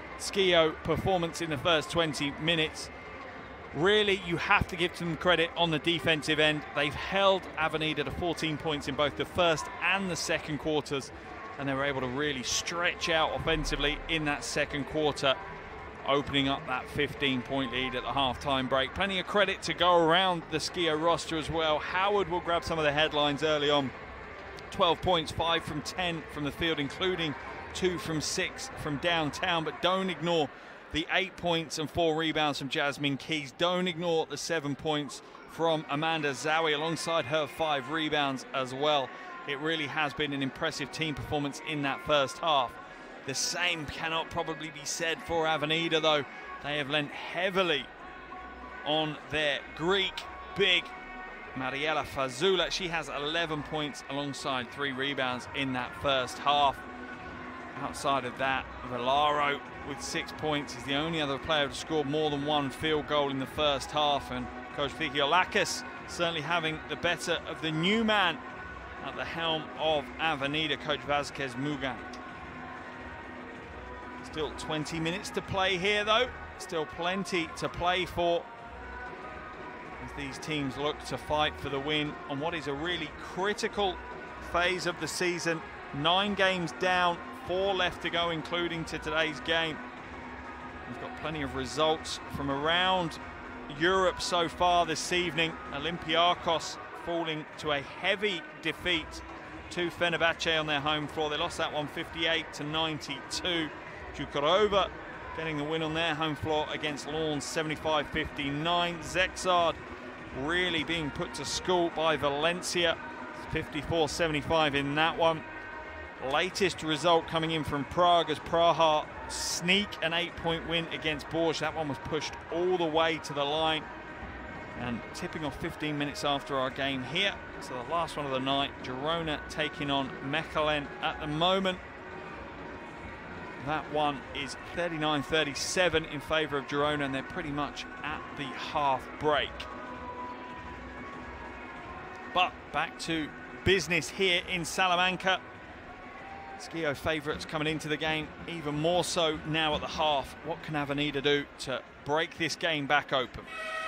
Skio performance in the first 20 minutes. Really, you have to give them credit on the defensive end. They've held Avenida to 14 points in both the first and the second quarters, and they were able to really stretch out offensively in that second quarter, opening up that 15-point lead at the half-time break. Plenty of credit to go around the Skio roster as well. Howard will grab some of the headlines early on. 12 points, 5 from 10 from the field, including 2 from 6 from downtown. But don't ignore the 8 points and 4 rebounds from Jasmine Keys. Don't ignore the 7 points from Amanda Zawi, alongside her 5 rebounds as well. It really has been an impressive team performance in that first half. The same cannot probably be said for Avenida, though. They have lent heavily on their Greek big, Mariela Fazula. She has 11 points alongside 3 rebounds in that first half. Outside of that, Velaro with 6 points is the only other player to score more than 1 field goal in the first half. And Coach Fikiolakis certainly having the better of the new man at the helm of Avenida, Coach Vázquez Mugan. Still 20 minutes to play here, though. Still plenty to play for as these teams look to fight for the win on what is a really critical phase of the season. 9 games down, 4 left to go, including to today's game. We've got plenty of results from around Europe so far this evening. Olympiacos falling to a heavy defeat to Fenerbahce on their home floor. They lost that one 58-92. Čukurova getting the win on their home floor against Lens 75-59. Zexard really being put to school by Valencia, 54-75 in that one. Latest result coming in from Prague as Praha sneak an 8-point win against Borscht. That one was pushed all the way to the line and tipping off 15 minutes after our game here. So the last one of the night, Girona taking on Mechelen at the moment. That one is 39-37 in favour of Girona, and they're pretty much at the half break. But back to business here in Salamanca. Skio favourites coming into the game, even more so now at the half. What can Avenida do to break this game back open?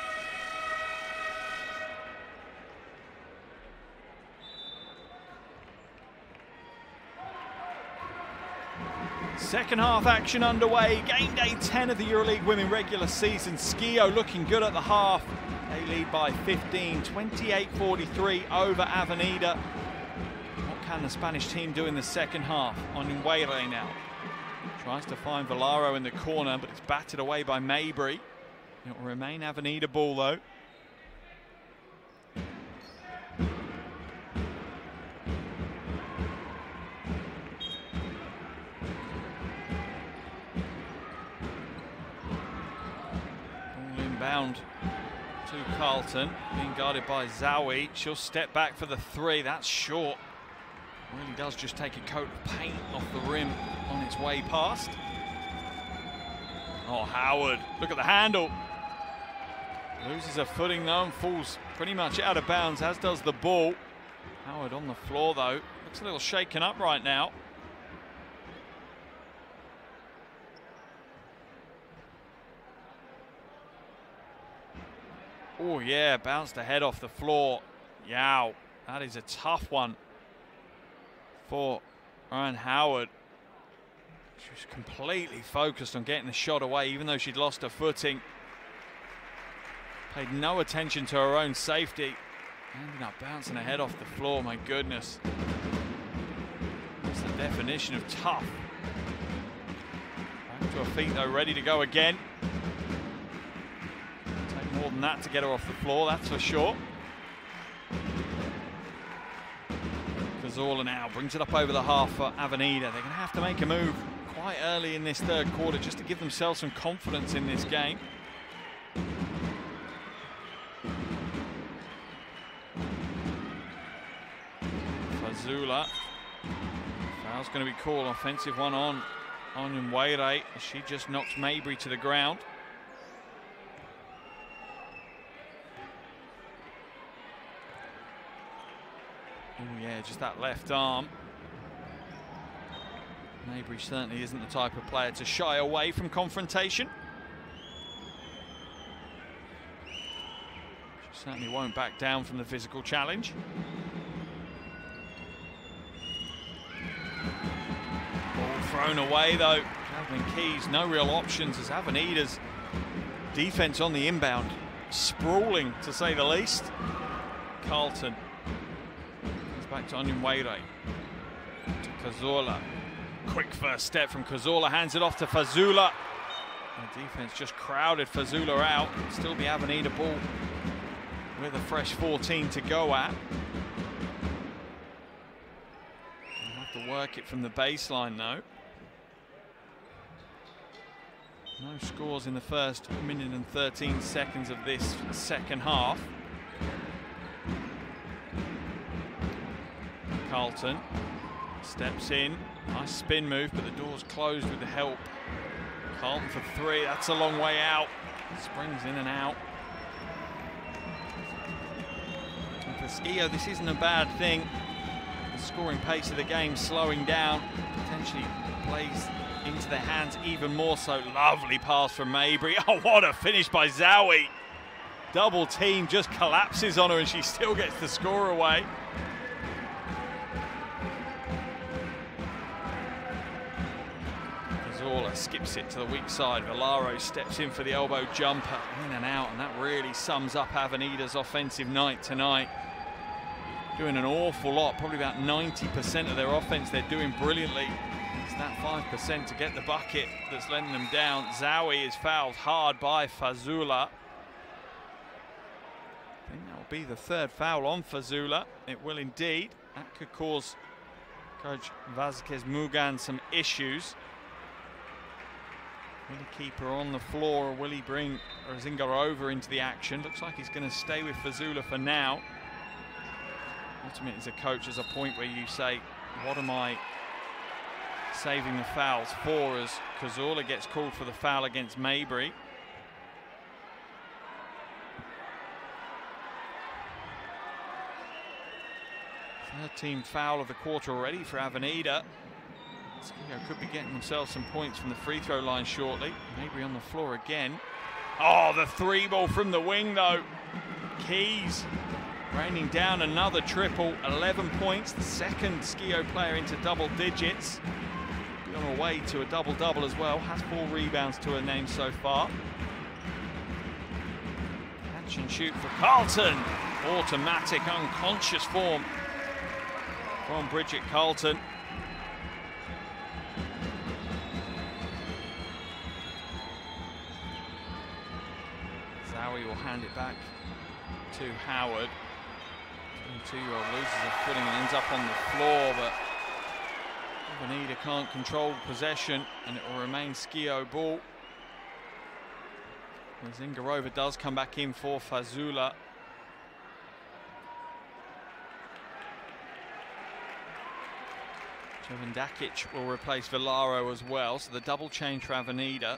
Second half action underway. Game day 10 of the EuroLeague Women regular season. Skio looking good at the half. They lead by 15, 28-43 over Avenida. What can the Spanish team do in the second half? Onyenwere now tries to find Valaro in the corner, but it's batted away by Mabry. It will remain Avenida ball though. Inbound to Carlton, being guarded by Zawi. She'll step back for the three. That's short. Really does just take a coat of paint off the rim on its way past. Oh, Howard, look at the handle. Loses her footing though and falls pretty much out of bounds, as does the ball. Howard on the floor though. Looks a little shaken up right now. Oh yeah, bounced the head off the floor. Yow, that is a tough one for Ryan Howard. She was completely focused on getting the shot away, even though she'd lost her footing. Paid no attention to her own safety. Ended up bouncing her head off the floor, my goodness. That's the definition of tough. Back to her feet though, ready to go again. More than that to get her off the floor, that's for sure. Cazorla now brings it up over the half for Avenida. They're going to have to make a move quite early in this third quarter just to give themselves some confidence in this game. Fazula. Foul's going to be called, offensive one on Onyenwere. She just knocks Mabry to the ground. Oh yeah, just that left arm. Mabry certainly isn't the type of player to shy away from confrontation. She certainly won't back down from the physical challenge. Ball thrown away though. Jasmine Keys, no real options as Avenida's defense on the inbound. Sprawling to say the least. Carlton. Back to Onyenwere, to Cazorla. Quick first step from Cazorla, hands it off to Fazula. The defense just crowded Fazula out. Still the Avenida ball with a fresh 14 to go at. They'll have to work it from the baseline though. No scores in the first minute and 13 seconds of this second half. Carlton steps in, nice spin move, but the door's closed with the help. Carlton for three, that's a long way out. Springs in and out. And for Skio, this isn't a bad thing. The scoring pace of the game slowing down, potentially plays into their hands even more so. Lovely pass from Mabry. Oh, what a finish by Zawi. Double team just collapses on her and she still gets the score away. Skips it to the weak side. Valaro steps in for the elbow jumper, in and out, and that really sums up Avenida's offensive night tonight. Doing an awful lot, probably about 90% of their offense they're doing brilliantly. It's that 5% to get the bucket that's letting them down. Zawi is fouled hard by Fazula. I think that will be the third foul on Fazula. It will indeed. That could cause Coach Vázquez Mugan some issues. Will he keep her on the floor, or will he bring Razinga over into the action? Looks like he's going to stay with Fazula for now. Ultimately, as a coach, there's a point where you say, what am I saving the fouls for as Cazorla gets called for the foul against Maybury. Third team foul of the quarter already for Avenida. Skio could be getting themselves some points from the free throw line shortly. Maybury on the floor again. Oh, the three ball from the wing though. Keys raining down another triple, 11 points, the second Skio player into double digits. On her way to a double-double as well, has 4 rebounds to her name so far. Catch and shoot for Carlton. Automatic, unconscious form from Bridget Carlton. Zowie will hand it back to Howard. 22-year-old loses her footing and ends up on the floor, but Avenida can't control possession, and it will remain Skio ball. Zingarova does come back in for Fazula. Jevendakic will replace Villaro as well, so the double change for Avenida.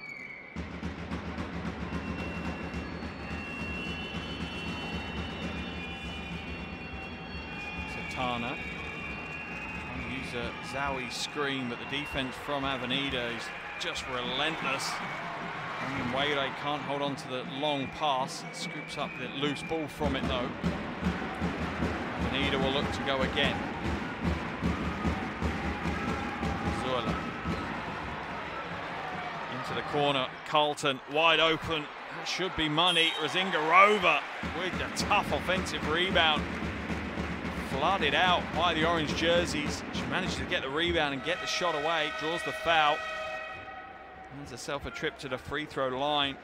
Satana. Use a Zowie screen, but the defense from Avenida is just relentless. Wade can't hold on to the long pass. Scoops up the loose ball from it though. Avenida will look to go again. Zola. Into the corner, Carlton wide open. That should be money. Razingarova with a tough offensive rebound. Flooded out by the orange jerseys. She managed to get the rebound and get the shot away. Draws the foul. Earns herself a trip to the free throw line.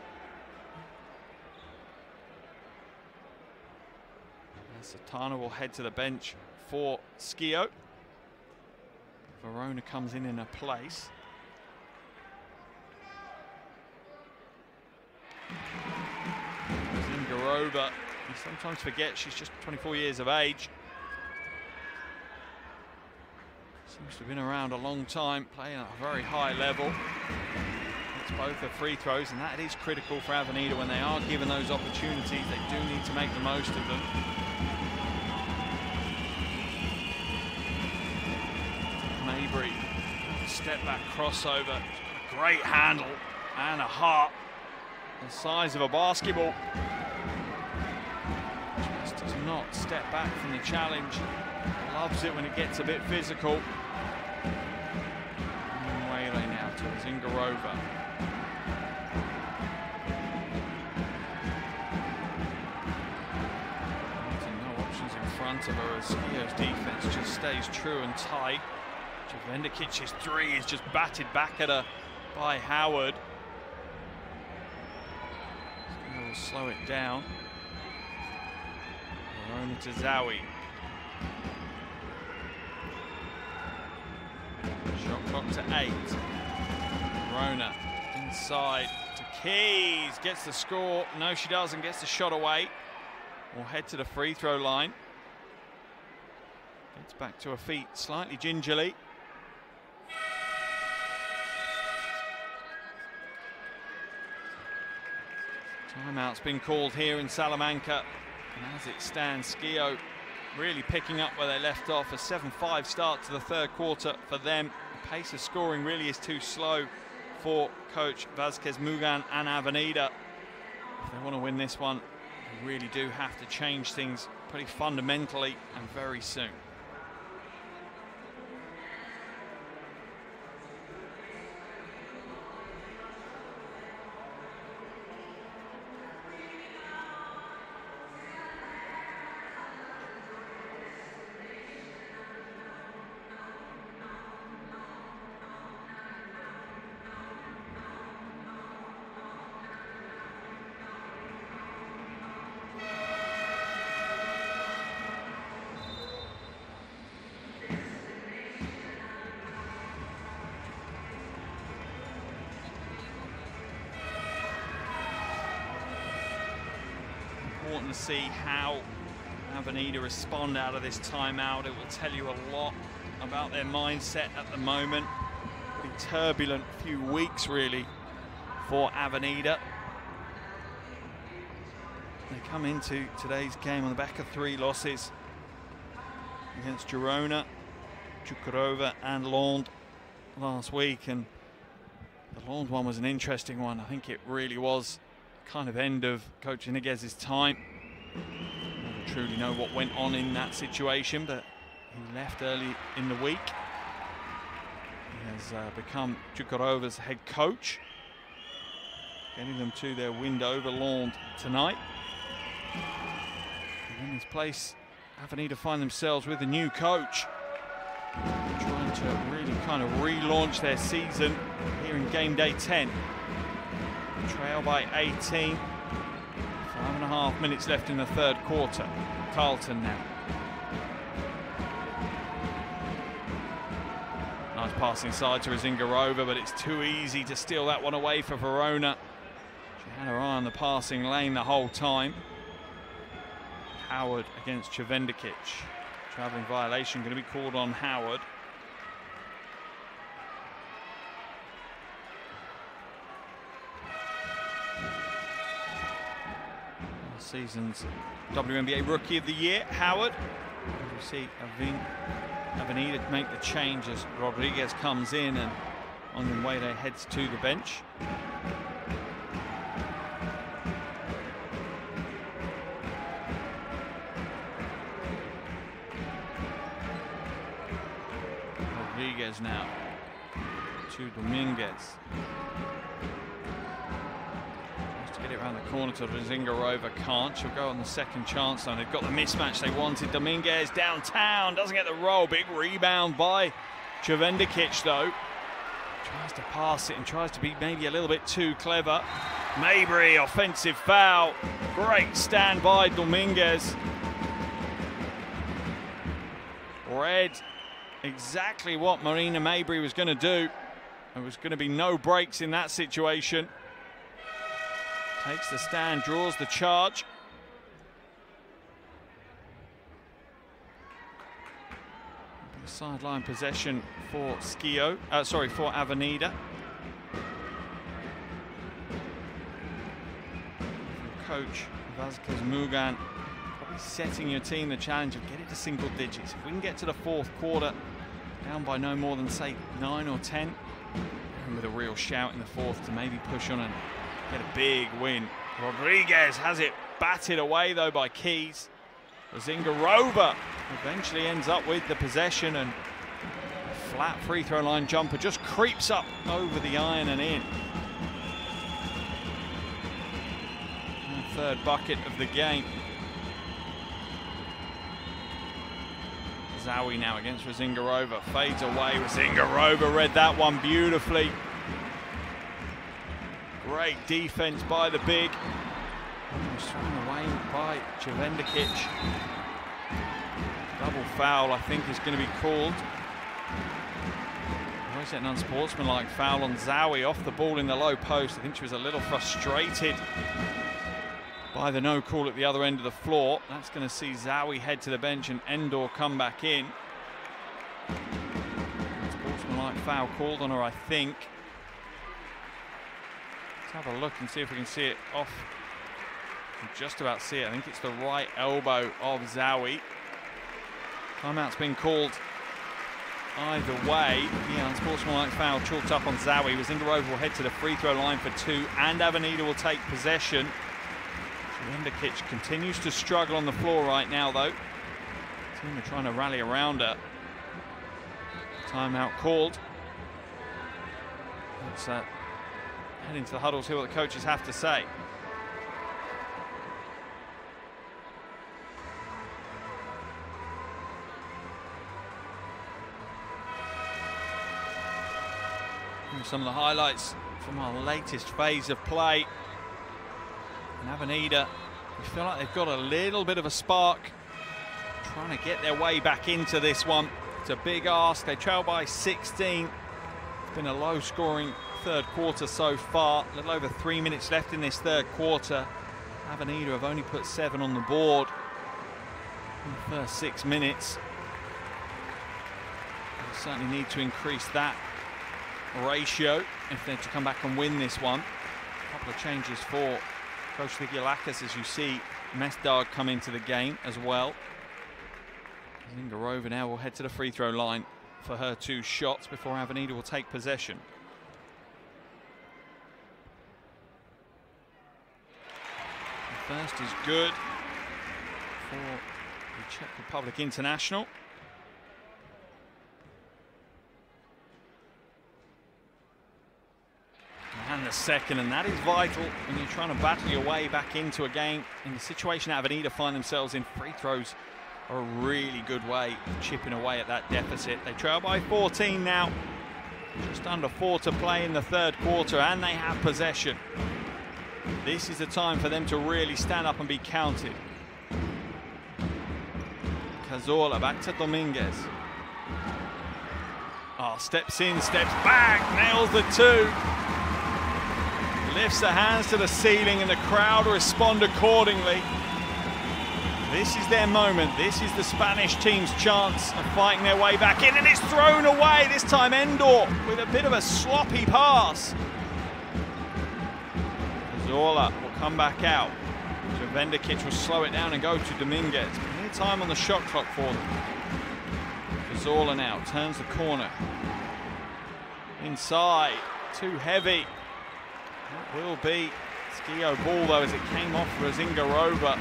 Satana will head to the bench for Skio. Verona comes in her place. Zingarova, you sometimes forget she's just 24 years of age. Seems to have been around a long time, playing at a very high level. It's both her free throws, and that is critical for Avenida when they are given those opportunities. They do need to make the most of them. Maybury, step back crossover, great handle and a heart the size of a basketball. Just does not step back from the challenge. Loves it when it gets a bit physical. Whaley now to Zingarova. No options in front of her as Skio's defense just stays true and tight. Jevendakic's three is just batted back at her by Howard. Skio will slow it down. Verona to Zowie. Shot clock to 8. Verona inside to Keys. Gets the score. No, she doesn't. Gets the shot away. We'll head to the free throw line. Gets back to her feet slightly gingerly. Timeout's been called here in Salamanca. And as it stands, Skio really picking up where they left off. A 7-5 start to the third quarter for them. The pace of scoring really is too slow for coach Vázquez Mugan and Avenida. If they want to win this one, they really do have to change things pretty fundamentally and very soon. To see how Avenida respond out of this timeout. It will tell you a lot about their mindset at the moment. pretty turbulent few weeks, really, for Avenida. They come into today's game on the back of 3 losses against Girona, Cukurova and Lens last week, and the Lens one was an interesting one. I think it really was kind of end of Coach Iniguez's time. I don't truly know what went on in that situation, but he left early in the week. He has become Cukurova's head coach, getting them to their win over Lens tonight. And in his place, Avenida find themselves with a new coach, trying to really kind of relaunch their season here in game day 10. Trail by 18. 5.5 minutes left in the 3rd quarter. Carlton now. Nice pass inside to Zingarova, but it's too easy to steal that one away for Verona. She had her eye on the passing lane the whole time. Howard against Čevendikić. Travelling violation going to be called on Howard. Last season's WNBA Rookie of the Year, Howard. You see Avenida make the change as Rodriguez comes in, and Onyenwere heads to the bench. Rodriguez now to Dominguez. Tries to get it around the corner to Zingarova, can't. She'll go on the second chance, and they've got the mismatch they wanted. Dominguez downtown, doesn't get the roll. Big rebound by Čevendikić though. Tries to pass it and tries to be maybe a little bit too clever. Mabry, offensive foul. Great stand by Dominguez. Read exactly what Marina Mabry was going to do. There was going to be no breaks in that situation. Takes the stand, draws the charge. Sideline possession for for Avenida. Coach Vázquez Mugan probably setting your team the challenge of get it to single digits. If we can get to the 4th quarter, down by no more than say 9 or 10, and with a real shout in the 4th to maybe push on and get a big win. Rodriguez has it batted away though by Keys. Zingarova eventually ends up with the possession, and a flat free throw line jumper just creeps up over the iron and in. And 3rd bucket of the game. Zawi now against Zingarova, fades away. Zingarova read that one beautifully. Great defense by the big. Almost thrown away by Čevendikić. Double foul, I think, is going to be called. Always an unsportsmanlike foul on Zawi off the ball in the low post. I think she was a little frustrated by the no call at the other end of the floor. That's going to see Zawi head to the bench and Endor come back in. Unsportsmanlike foul called on her, I think. Let's have a look and see if we can see it off. You can just about see it. I think it's the right elbow of Zawi. Timeout's been called either way. Yeah, unsportsmanlike foul chalked up on Zawi. Zingarova will head to the free throw line for 2, and Avenida will take possession. Čevendikić continues to struggle on the floor right now, though. The team are trying to rally around her. Timeout called. Let's head into the huddles, hear what the coaches have to say. Some of the highlights from our latest phase of play. And Avenida, we feel like they've got a little bit of a spark, trying to get their way back into this one. It's a big ask. They trail by 16. It's been a low-scoring 3rd quarter so far. A little over 3 minutes left in this 3rd quarter. Avenida have only put 7 on the board in the first 6 minutes. They certainly need to increase that ratio if they're to come back and win this one. A couple of changes for Coach Vigialakis as you see Mesdag come into the game as well. Zingarova now will head to the free throw line for her 2 shots before Avenida will take possession. The first is good for the Czech Republic international. And the second, and that is vital when you're trying to battle your way back into a game. In the situation Avenida find themselves in, free throws are a really good way of chipping away at that deficit. They trail by 14 now, just under 4 to play in the third quarter, and they have possession. This is the time for them to really stand up and be counted. Cazorla back to Dominguez. Oh, steps in, steps back, nails the 2. Lifts the hands to the ceiling and the crowd respond accordingly. This is their moment. This is the Spanish team's chance of fighting their way back in, and it's thrown away. This time Endor with a bit of a sloppy pass. Zola will come back out. Vendikic will slow it down and go to Dominguez. Plenty of time on the shot clock for them. Zola now turns the corner. Inside, too heavy. It will be Skio ball though as it came off for Zingarova.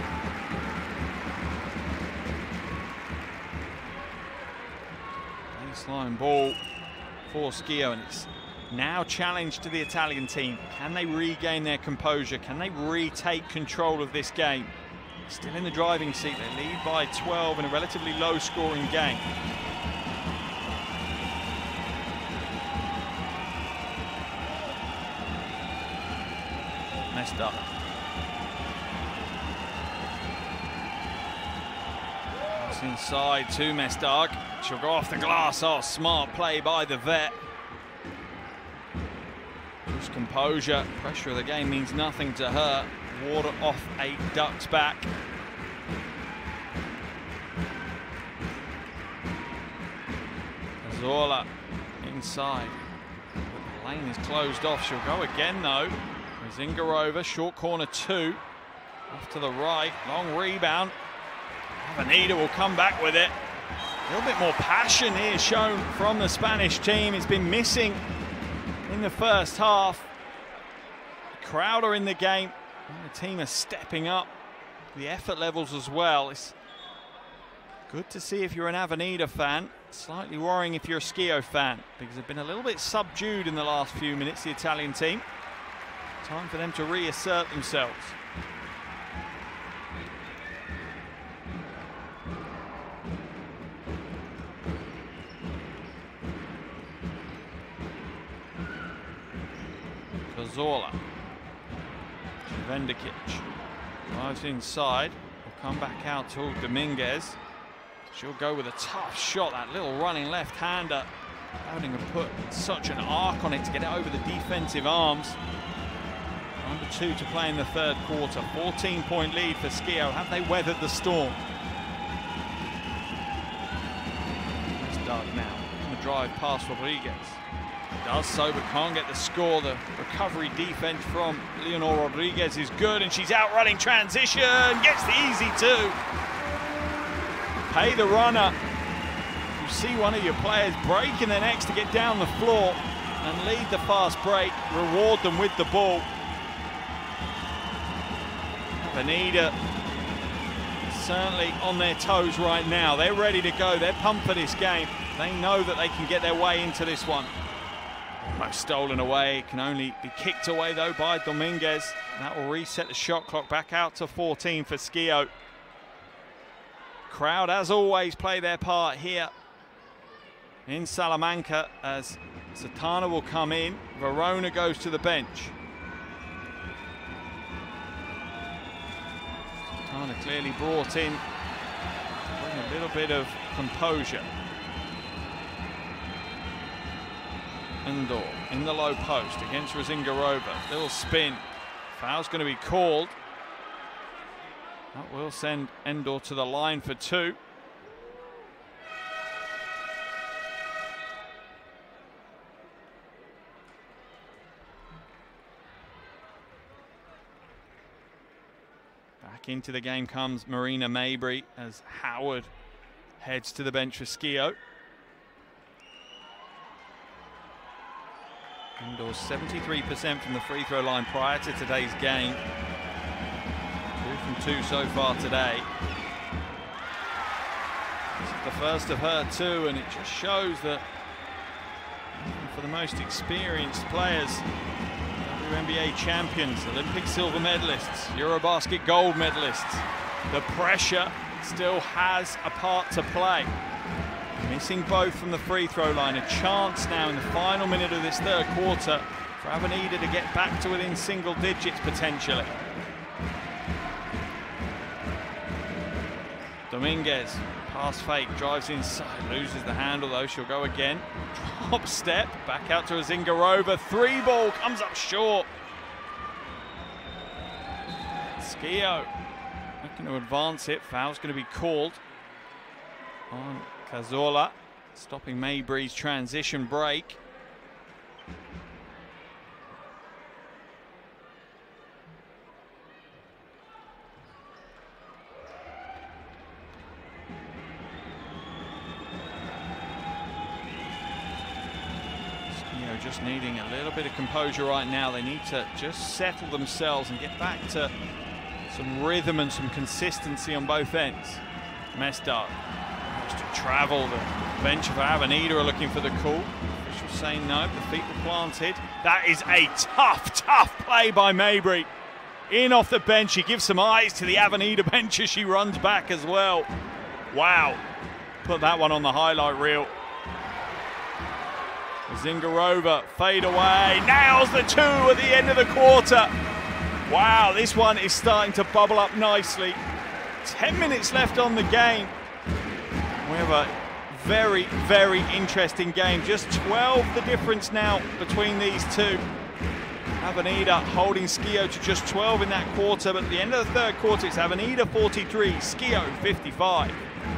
Baseline ball for Skio, and it's now challenged to the Italian team. Can they regain their composure? Can they retake control of this game? Still in the driving seat, they lead by 12 in a relatively low scoring game. Messed up. It's inside to Mesdag. She'll go off the glass. Oh, smart play by the vet. Lose composure. Pressure of the game means nothing to her. Water off a duck's back. Zola inside. The lane is closed off. She'll go again though. Zingarova, short corner 2. Off to the right, long rebound. Avenida will come back with it. A little bit more passion here shown from the Spanish team. It's been missing in the first half. The crowd are in the game. And the team are stepping up the effort levels as well. It's good to see if you're an Avenida fan. Slightly worrying if you're a Skio fan, because they've been a little bit subdued in the last few minutes, the Italian team. Time for them to reassert themselves. Cazorla. Vendikic drives inside. Will come back out to Dominguez. She'll go with a tough shot. That little running left-hander. Having to put such an arc on it to get it over the defensive arms. Under 2 to play in the third quarter. 14-point lead for Skio. Have they weathered the storm? That's Doug now. On the drive past Rodriguez. Does so, but can't get the score. The recovery defense from Leonor Rodriguez is good, and she's out running transition. Gets the easy 2. Pay the runner. You see one of your players breaking their necks to get down the floor and lead the fast break. Reward them with the ball. Avenida certainly on their toes right now. They're ready to go. They're pumped for this game. They know that they can get their way into this one. Almost stolen away. Can only be kicked away though by Dominguez. That will reset the shot clock back out to 14 for Skio. Crowd, as always, play their part here in Salamanca as Satana will come in. Verona goes to the bench. Satana clearly brought in to bring a little bit of composure. Endor in the low post against Zingarova. Little spin. Foul's going to be called. That will send Endor to the line for 2. Back into the game comes Marina Mabrey as Howard heads to the bench for Skio. Indoors 73% from the free throw line prior to today's game. 2 from 2 so far today. This is the first of her too, and it just shows that for the most experienced players, WNBA champions, Olympic silver medalists, Eurobasket gold medalists, the pressure still has a part to play. Missing both from the free throw line. A chance now in the final minute of this third quarter for Avenida to get back to within single digits potentially. Dominguez, pass fake, drives inside, loses the handle though, she'll go again. Drop step, back out to Zingarova, 3 ball, comes up short. Skio looking to advance it, foul's going to be called on Cazorla, stopping Mabrey's transition break. Skio just needing a little bit of composure right now. They need to just settle themselves and get back to some rhythm and some consistency on both ends. Mestdagh to travel. The bench of Avenida are looking for the call. Officials saying no, the feet were planted. That is a tough play by Mabrey. In off the bench, she gives some eyes to the Avenida bench as she runs back as well. Wow, put that one on the highlight reel. Zingarova, fade away, nails the 2 at the end of the quarter. Wow, this one is starting to bubble up nicely. 10 minutes left on the game. We have a very, very interesting game. Just 12 the difference now between these two. Avenida holding Skio to just 12 in that quarter, but at the end of the third quarter, it's Avenida 43, Skio 55.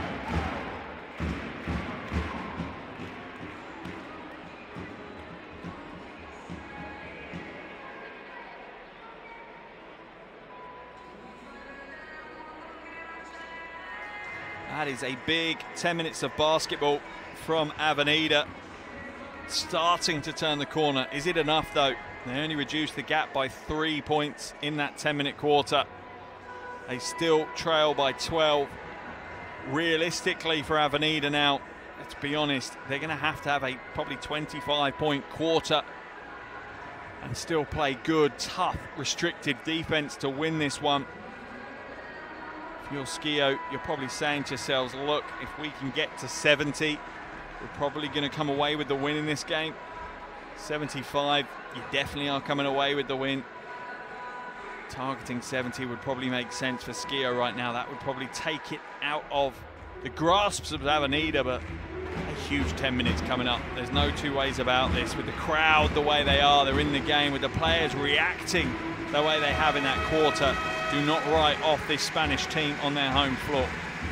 That is a big 10 minutes of basketball from Avenida. Starting to turn the corner. Is it enough though? They only reduced the gap by 3 points in that 10-minute quarter. They still trail by 12. Realistically for Avenida now, let's be honest, they're going to have a probably 25-point quarter and still play good, tough, restricted defense to win this one. You're Skio, you're probably saying to yourselves, look, if we can get to 70, we're probably going to come away with the win in this game. 75, you definitely are coming away with the win. Targeting 70 would probably make sense for Skio right now. That would probably take it out of the grasps of Avenida, but a huge 10 minutes coming up. There's no two ways about this. With the crowd the way they are, they're in the game, with the players reacting the way they have in that quarter, do not write off this Spanish team on their home floor.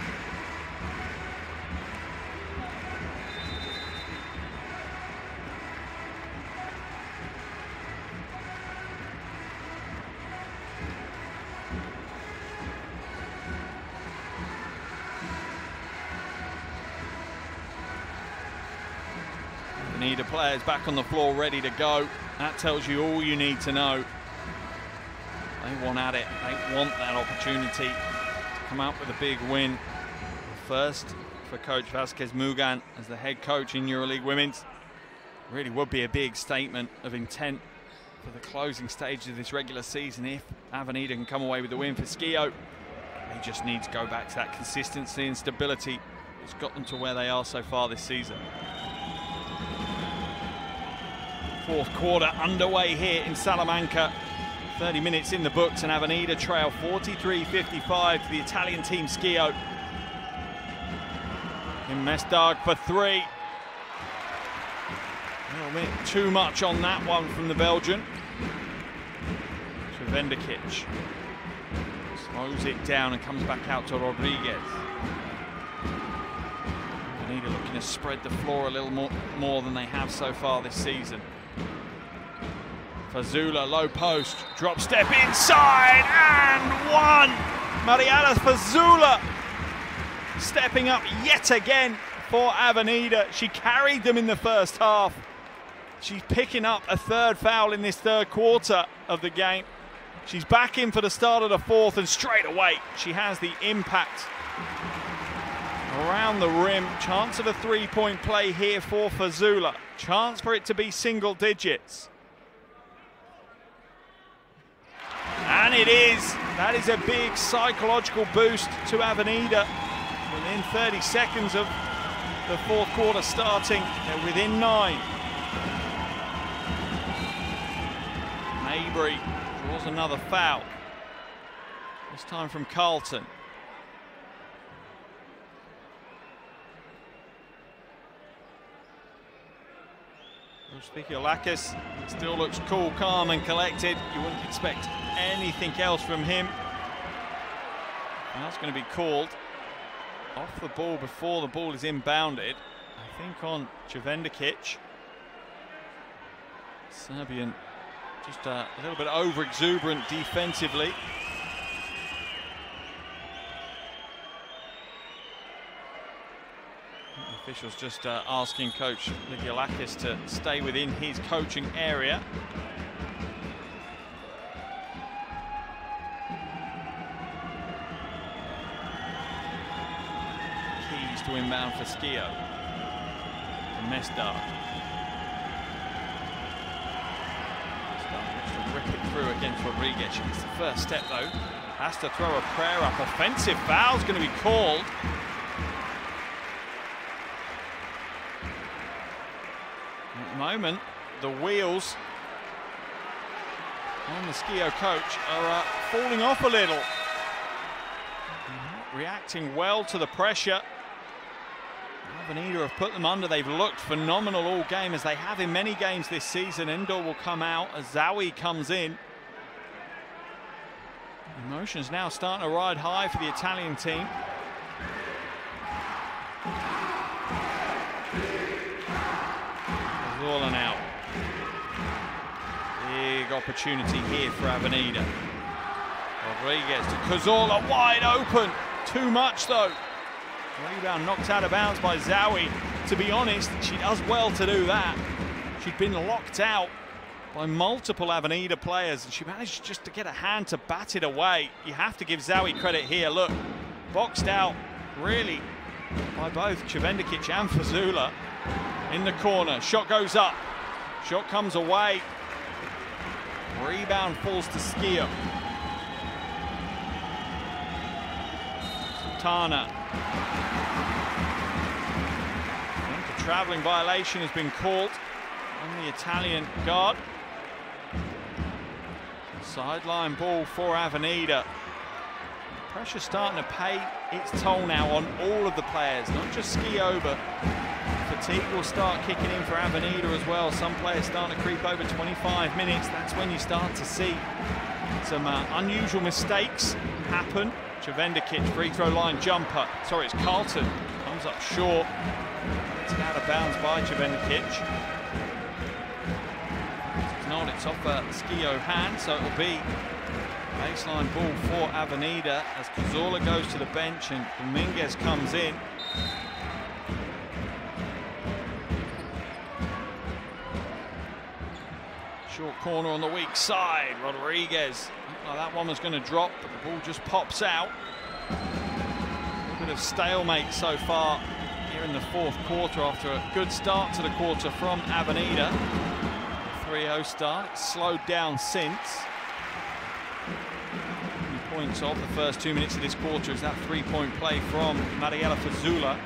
Avenida players back on the floor ready to go. That tells you all you need to know. They want at it, they want that opportunity to come out with a big win. First for Coach Vasquez Mugan as the head coach in EuroLeague Women's. Really would be a big statement of intent for the closing stage of this regular season if Avenida can come away with the win. For Skio, they just need to go back to that consistency and stability that's got them to where they are so far this season. Fourth quarter underway here in Salamanca. 30 minutes in the books, and Avenida trail 43-55 to the Italian team Skio. In Mestdagh for 3. A little bit too much on that one from the Belgian. To Vendikic. Slows it down and comes back out to Rodriguez. Avenida looking to spread the floor a little more than they have so far this season. Fazula, low post, drop step inside, and one! Mariela Fazula stepping up yet again for Avenida. She carried them in the first half. She's picking up a third foul in this third quarter of the game. She's back in for the start of the fourth, and straight away she has the impact around the rim. Chance of a three-point play here for Fazula. Chance for it to be single digits. And it is. That is a big psychological boost to Avenida. Within 30 seconds of the fourth quarter starting, they're within 9. Mabry draws another foul. This time from Carlton. Spikiolakis still looks cool, calm and collected. You wouldn't expect anything else from him. And that's going to be called off the ball before the ball is inbounded. I think on Jevendikic. Serbian just a little bit over-exuberant defensively. The officials just asking Coach Spikiolakis to stay within his coaching area. Keys to inbound for Skio. And Mesdar. To rip it through against Rodriguez. It's the first step though. Has to throw a prayer up. Offensive foul's going to be called. At the moment, the wheels on the Skio coach are falling off a little. Reacting well to the pressure. Avenida have put them under. They've looked phenomenal all game, as they have in many games this season. Endor will come out as Zawi comes in. Emotions now starting to ride high for the Italian team. Cazorla now. Big opportunity here for Avenida. Rodriguez to Cazorla, wide open. Too much though. Rebound knocked out of bounds by Zawi. To be honest, she does well to do that. She'd been locked out by multiple Avenida players, and she managed just to get a hand to bat it away. You have to give Zawi credit here. Look, boxed out really by both Jevendikic and Fazula. In the corner, shot goes up. Shot comes away. Rebound falls to Skio. Sultana. A travelling violation has been called on the Italian guard. Sideline ball for Avenida. Pressure starting to pay its toll now on all of the players, not just Skio, but fatigue will start kicking in for Avenida as well. Some players starting to creep over 25 minutes. That's when you start to see some unusual mistakes happen. Jevendikic, free throw line jumper. Sorry, it's Carlton. Comes up short. It's out of bounds by Jevendikic. It's not, it's off a Skio hand, so it'll be baseline ball for Avenida as Cazorla goes to the bench and Dominguez comes in. Short corner on the weak side. Rodriguez. Looked like that one was going to drop, but the ball just pops out. A bit of stalemate so far here in the fourth quarter after a good start to the quarter from Avenida. 3-0 start. It's slowed down since. Points of the first 2 minutes of this quarter is that three-point play from Mariela Fazula.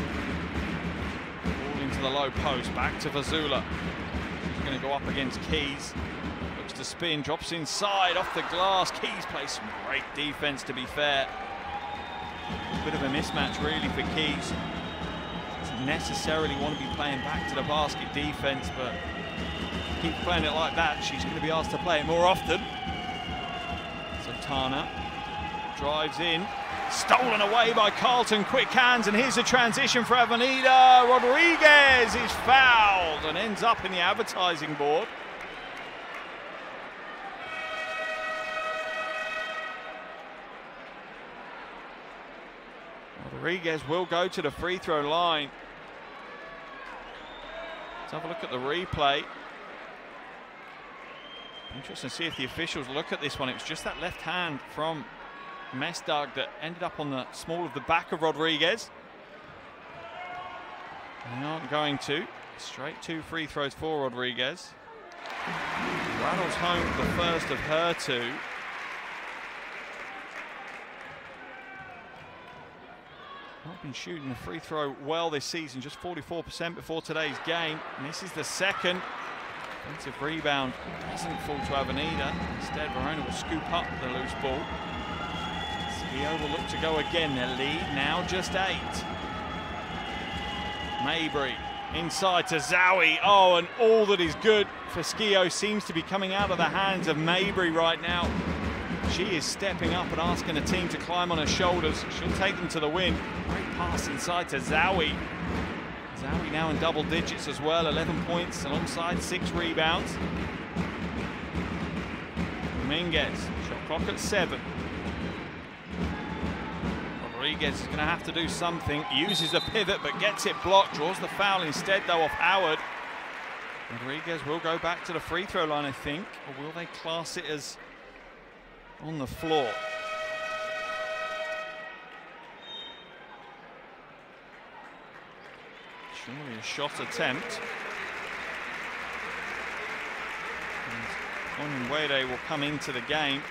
Ball into the low post. Back to Fazula. Going to go up against Keys. Looks to spin, drops inside, off the glass. Keys plays some great defense, to be fair. A bit of a mismatch really for Keys. Doesn't necessarily want to be playing back to the basket defense, but keep playing it like that, she's going to be asked to play it more often. Sultana drives in, stolen away by Carlton, quick hands, and here's a transition for Avenida. Rodriguez is fouled and ends up in the advertising board. Rodriguez will go to the free throw line. Let's have a look at the replay. Interesting to see if the officials look at this one. It was just that left hand from Mestdagh that ended up on the small of the back of Rodriguez. They aren't going to. Straight 2 free throws for Rodriguez. Rattles home the first of her 2. Not been shooting the free throw well this season, just 44% before today's game. And this is the second. Offensive rebound doesn't fall to Avenida. Instead, Verona will scoop up the loose ball. Skio will look to go again. Their lead now just 8. Mabry inside to Zawi. Oh, and all that is good for Skio seems to be coming out of the hands of Mabry right now. She is stepping up and asking the team to climb on her shoulders. She'll take them to the win. Great pass inside to Zawi. Zawi now in double digits as well, 11 points alongside 6 rebounds. Dominguez, shot clock at 7. Rodriguez is going to have to do something. Uses a pivot but gets it blocked. Draws the foul instead though off Howard. Rodriguez will go back to the free throw line, I think. Or will they class it as on the floor? Surely a shot attempt. And Onyenwere will come into the game.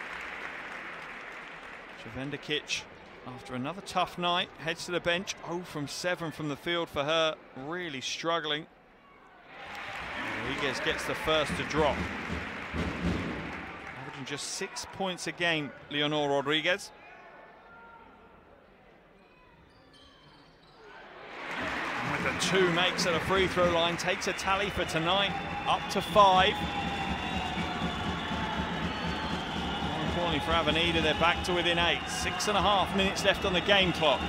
Jevendikic, after another tough night, heads to the bench. 0 from 7 from the field for her. Really struggling. Rodriguez gets the first to drop. Averaging just 6 points a game, Leonor Rodriguez. And with the 2 makes at a free throw line, takes a tally for tonight, up to 5. Importantly for Avenida, they're back to within 8. 6.5 minutes left on the game clock.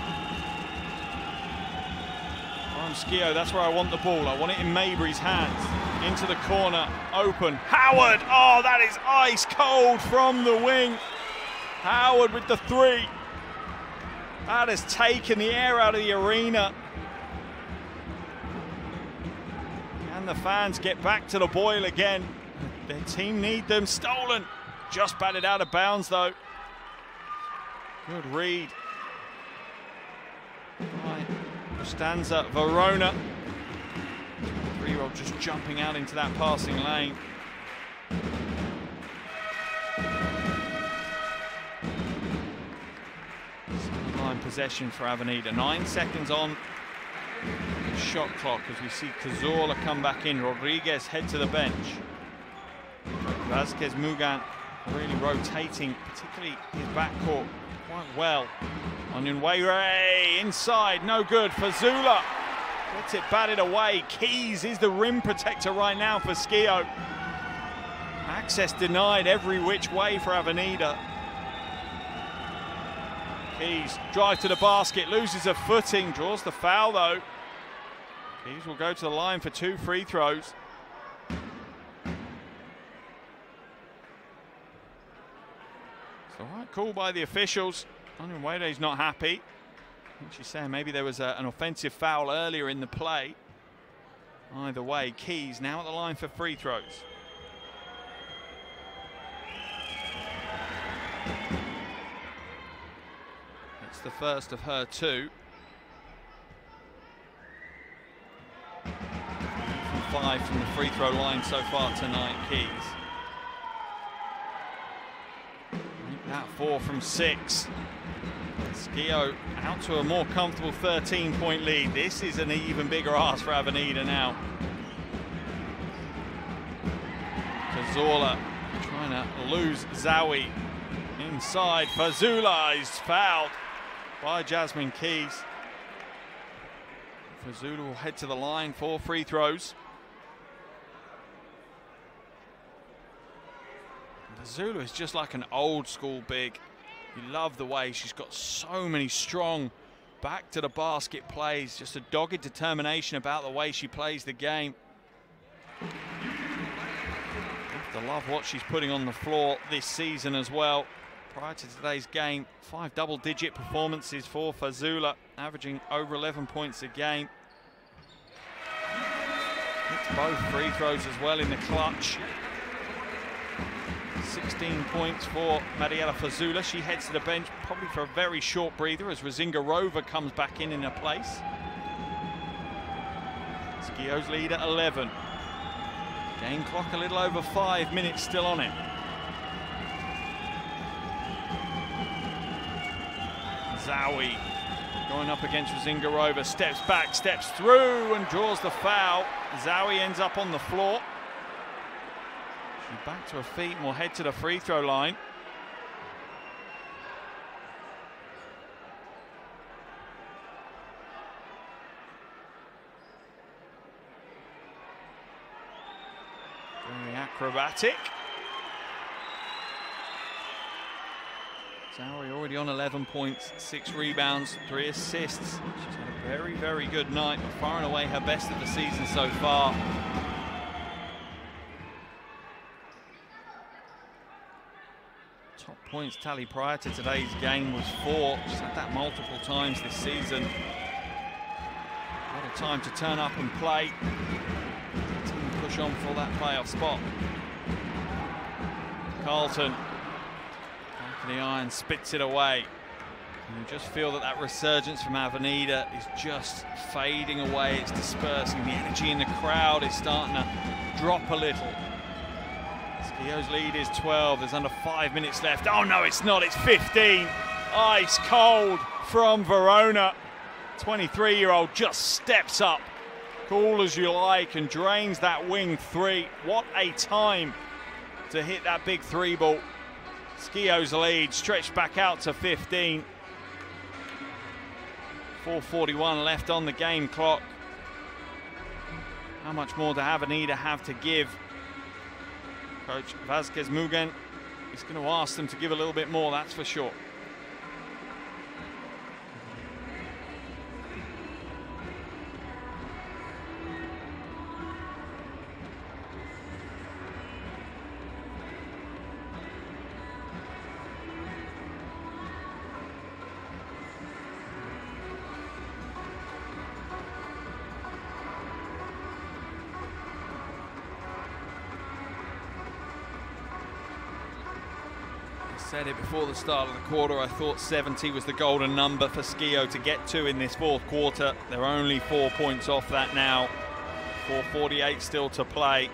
From Skio, that's where I want the ball. I want it in Mabry's hands. Into the corner, open. Howard! Oh, that is ice cold from the wing. Howard with the 3. That has taken the air out of the arena. And the fans get back to the boil again. Their team need them. Stolen. Just batted out of bounds though. Good read. Right. Costanza Verona. 3-year-old just jumping out into that passing lane. Sideline possession for Avenida. 9 seconds on the shot clock as we see Cazorla come back in. Rodriguez head to the bench. Vasquez Mugan really rotating, particularly his backcourt, quite well. Onyenwere inside, no good. Fazula gets it batted away. Keys is the rim protector right now for Skio. Access denied every which way for Avenida. Keys drive to the basket, loses a footing, draws the foul though. Keys will go to the line for 2 free throws. It's the right call by the officials. Onyenwere's not happy. I think she's saying maybe there was an offensive foul earlier in the play. Either way, Keys now at the line for free throws. It's the first of her 2. 5 from the free throw line so far tonight, Keys. Make that 4 from 6. Skio out to a more comfortable 13-point lead. This is an even bigger ask for Avenida now. Cazorla trying to lose Zawi. Inside, Fazula is fouled by Jasmine Keys. Fazula will head to the line for free throws. Fazula is just like an old school big. You love the way she's got so many strong back to the basket plays, just a dogged determination about the way she plays the game. You have to love what she's putting on the floor this season as well. Prior to today's game, 5 double-digit performances for Fazula, averaging over 11 points a game. Hits both free throws as well in the clutch. 16 points for Mariela Fazula. She heads to the bench probably for a very short breather as Rosingorova comes back in her place. Skio's lead at 11. Game clock a little over 5 minutes still on it. Zawi going up against Rosingorova, steps back, steps through and draws the foul. Zawi ends up on the floor. She's back to her feet and will head to the free throw line. Very acrobatic. Zawi already on 11 points, 6 rebounds, 3 assists. She's had a very, very good night, far and away her best of the season so far. Top points tally prior to today's game was 4. She's had that multiple times this season. What a time to turn up and play. Team push on for that playoff spot. Carlton. The iron spits it away. And you just feel that that resurgence from Avenida is just fading away. It's dispersing. The energy in the crowd is starting to drop a little. Skio's lead is 12. There's under 5 minutes left. Oh no, it's not. It's 15. Ice cold from Verona. 23-year-old just steps up, cool as you like, and drains that wing 3. What a time to hit that big 3 ball. Skio's lead stretched back out to 15. 4:41 left on the game clock. How much more do Avenida have to give? Coach Vázquez Mugen is going to ask them to give a little bit more, that's for sure. Said it before the start of the quarter, I thought 70 was the golden number for Skio to get to in this 4th quarter. They're only 4 points off that now. 4:48 still to play.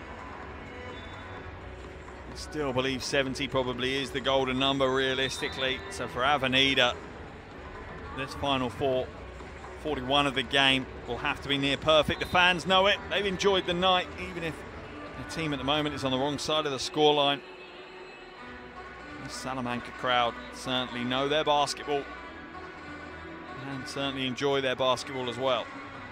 I still believe 70 probably is the golden number realistically. So for Avenida, this final 4:41 of the game will have to be near perfect. The fans know it. They've enjoyed the night, even if the team at the moment is on the wrong side of the scoreline. The Salamanca crowd certainly know their basketball and certainly enjoy their basketball as well.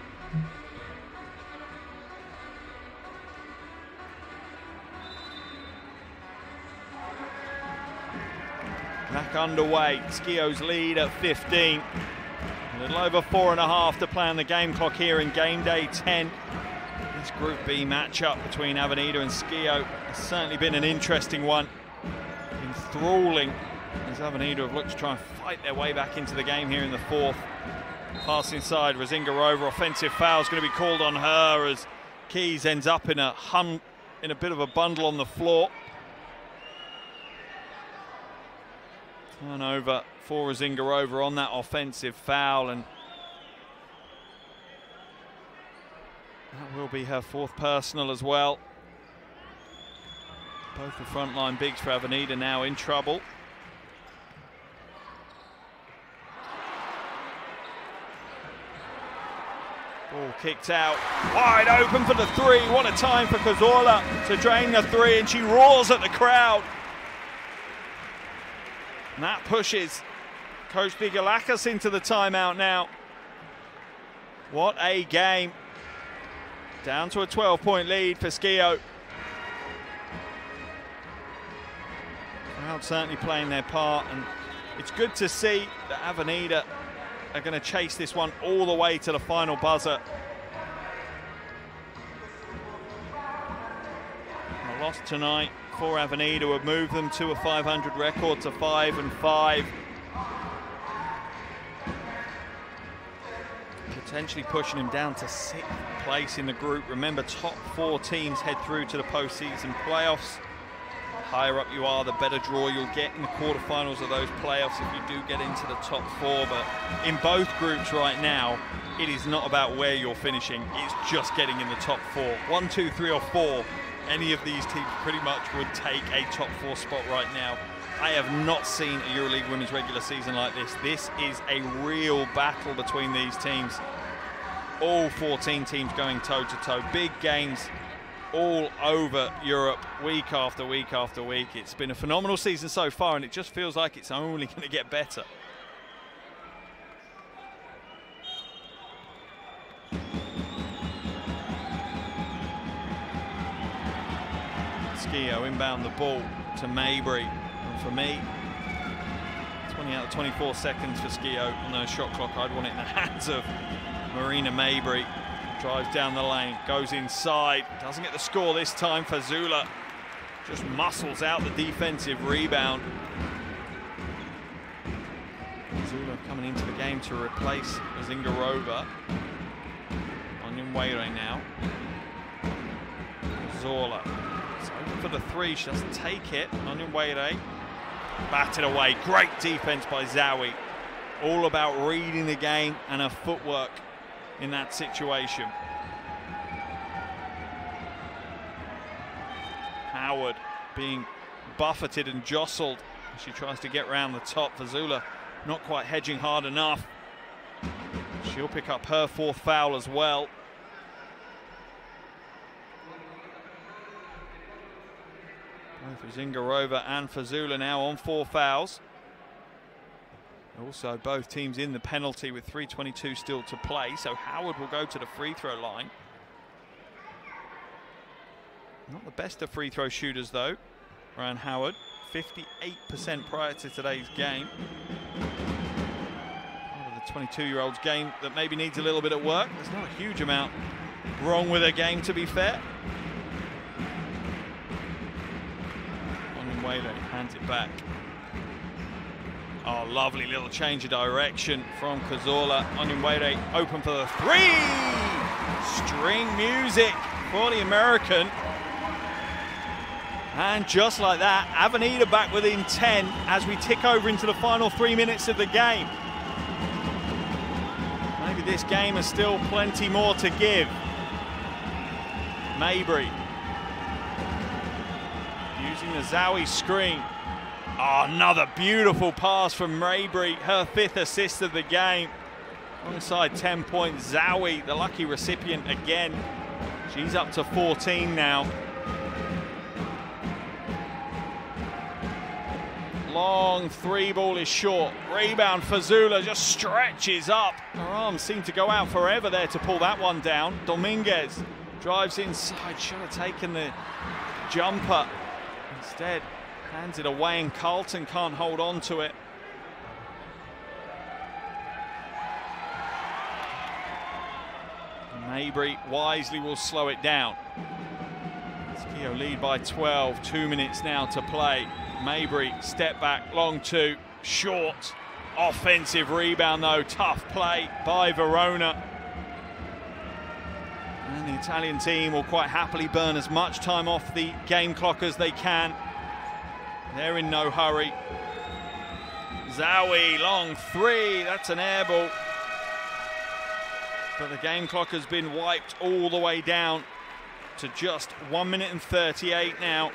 Back underway, Skio's lead at 15. A little over 4.5 to play on the game clock here in game day 10. This Group B matchup between Avenida and Skio has certainly been an interesting one. Enthralling as Avenida have looked to try and fight their way back into the game here in the 4th. Pass inside, Rosingorova, offensive foul is going to be called on her as Keys ends up in a bit of a bundle on the floor. Turnover for Rosingorova on that offensive foul, and that will be her 4th personal as well. Both the frontline bigs for Avenida now in trouble. Ball kicked out, wide open for the 3. What a time for Cazorla to drain the 3, and she roars at the crowd. And that pushes Coach Digalakis into the timeout now. What a game. Down to a 12-point lead for Skio. Crowd certainly playing their part, and it's good to see that Avenida are going to chase this one all the way to the final buzzer. A loss tonight for Avenida would move them to a 500 record to 5-5. Potentially pushing him down to 6th place in the group. Remember, top 4 teams head through to the postseason playoffs. The higher up you are, the better draw you'll get in the quarterfinals of those playoffs if you do get into the top 4. But in both groups right now, it is not about where you're finishing, it's just getting in the top 4. 1, 2, 3 or 4, any of these teams pretty much would take a top 4 spot right now. I have not seen a EuroLeague women's regular season like this. This is a real battle between these teams. All 14 teams going toe-to-toe. Big games all over Europe, week after week after week. It's been a phenomenal season so far, and it just feels like it's only going to get better. Skio inbound the ball to Maybury. And for me, 20 out of 24 seconds for Skio on a shot clock. I'd want it in the hands of Marina Maybury. Drives down the lane, goes inside, doesn't get the score this time. Fazula just muscles out the defensive rebound. Fazula coming into the game to replace Zingarova. Onion Wayre now. Zorla. It's open for the 3, she doesn't take it. Onion Wayre batted away. Great defense by Zawi. All about reading the game and her footwork in that situation. Howard being buffeted and jostled as she tries to get round the top. Fazula not quite hedging hard enough. She'll pick up her 4th foul as well. Both Zingarova and Fazula now on 4 fouls. Also, both teams in the penalty with 3:22 still to play, so Howard will go to the free throw line. Not the best of free throw shooters though, Ryan Howard. 58% prior to today's game. Part of the 22-year-old's game that maybe needs a little bit of work. There's not a huge amount wrong with her game, to be fair. Onyenwere hands it back. Oh, lovely little change of direction from Cazorla. Onyenwere open for the 3! String music for the American. And just like that, Avenida back within 10 as we tick over into the final 3 minutes of the game. Maybe this game has still plenty more to give. Maybury using the Zawi screen. Oh, another beautiful pass from Maybury, her 5th assist of the game. Alongside 10-point Zawi, the lucky recipient again. She's up to 14 now. Long 3 ball is short. Rebound, Fazula just stretches up. Her arms seem to go out forever there to pull that one down. Dominguez drives inside, should have taken the jumper. Instead, hands it away and Carlton can't hold on to it. Maybury wisely will slow it down. Skio lead by 12, 2 minutes now to play. Maybury, step back, long 2, short. Offensive rebound though, tough play by Verona. And the Italian team will quite happily burn as much time off the game clock as they can. They're in no hurry. Zawi, long 3, that's an air ball. But the game clock has been wiped all the way down to just 1 minute and 38 now.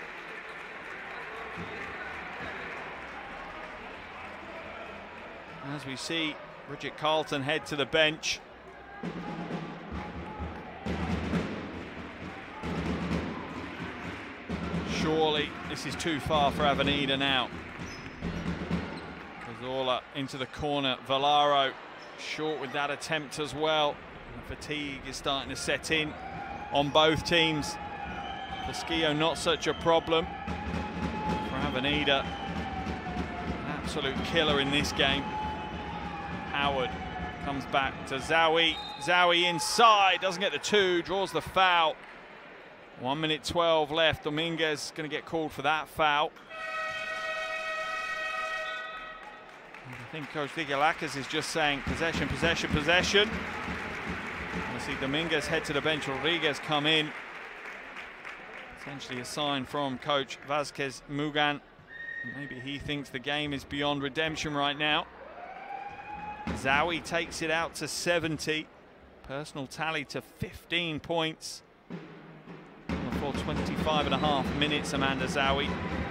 As we see Bridget Carlton head to the bench. Surely this is too far for Avenida now. Cazorla into the corner. Valaro short with that attempt as well. And fatigue is starting to set in on both teams. For Skio, not such a problem. For Avenida, an absolute killer in this game. Howard comes back to Zawi. Zawi inside, doesn't get the 2, draws the foul. 1 minute 12 left. Dominguez going to get called for that foul. I think Coach Digalakis is just saying possession, possession, possession. I see Dominguez head to the bench, Rodriguez come in. Essentially a sign from Coach Vázquez Mugan. Maybe he thinks the game is beyond redemption right now. Zawi takes it out to 70. Personal tally to 15 points. For 25.5 minutes, Amanda Zawi.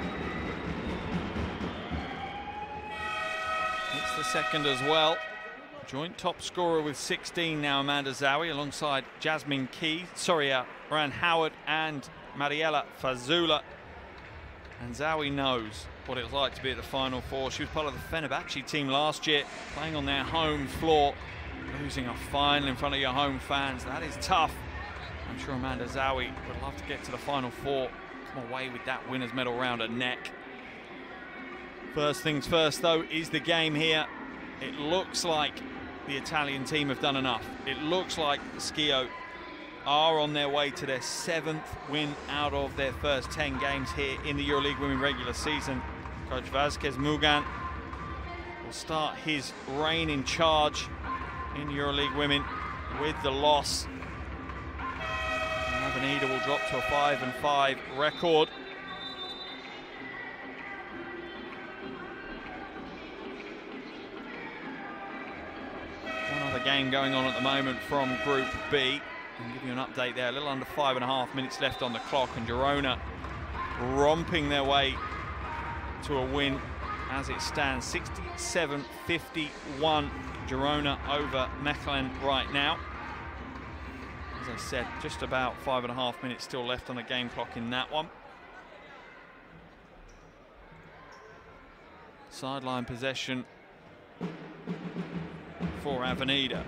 It's the second as well. Joint top scorer with 16 now, Amanda Zawi, alongside Jasmine Key, Ryan Howard and Mariela Fazula. And Zawi knows what it's like to be at the Final Four. She was part of the Fenerbahce team last year, playing on their home floor, losing a final in front of your home fans. That is tough. I'm sure Amanda Zawi would love to get to the Final Four, come away with that winner's medal round her neck. First things first, though, is the game here. It looks like the Italian team have done enough. It looks like Schio are on their way to their 7th win out of their first 10 games here in the EuroLeague Women regular season. Coach Vázquez Mugan will start his reign in charge in EuroLeague Women with the loss. Avenida will drop to a 5-5 record. One other game going on at the moment from Group B. I'll give you an update there. A little under 5.5 minutes left on the clock, and Girona romping their way to a win as it stands. 67-51 Girona over Mechelen right now. As I said, just about 5.5 minutes still left on the game clock in that one. Sideline possession for Avenida.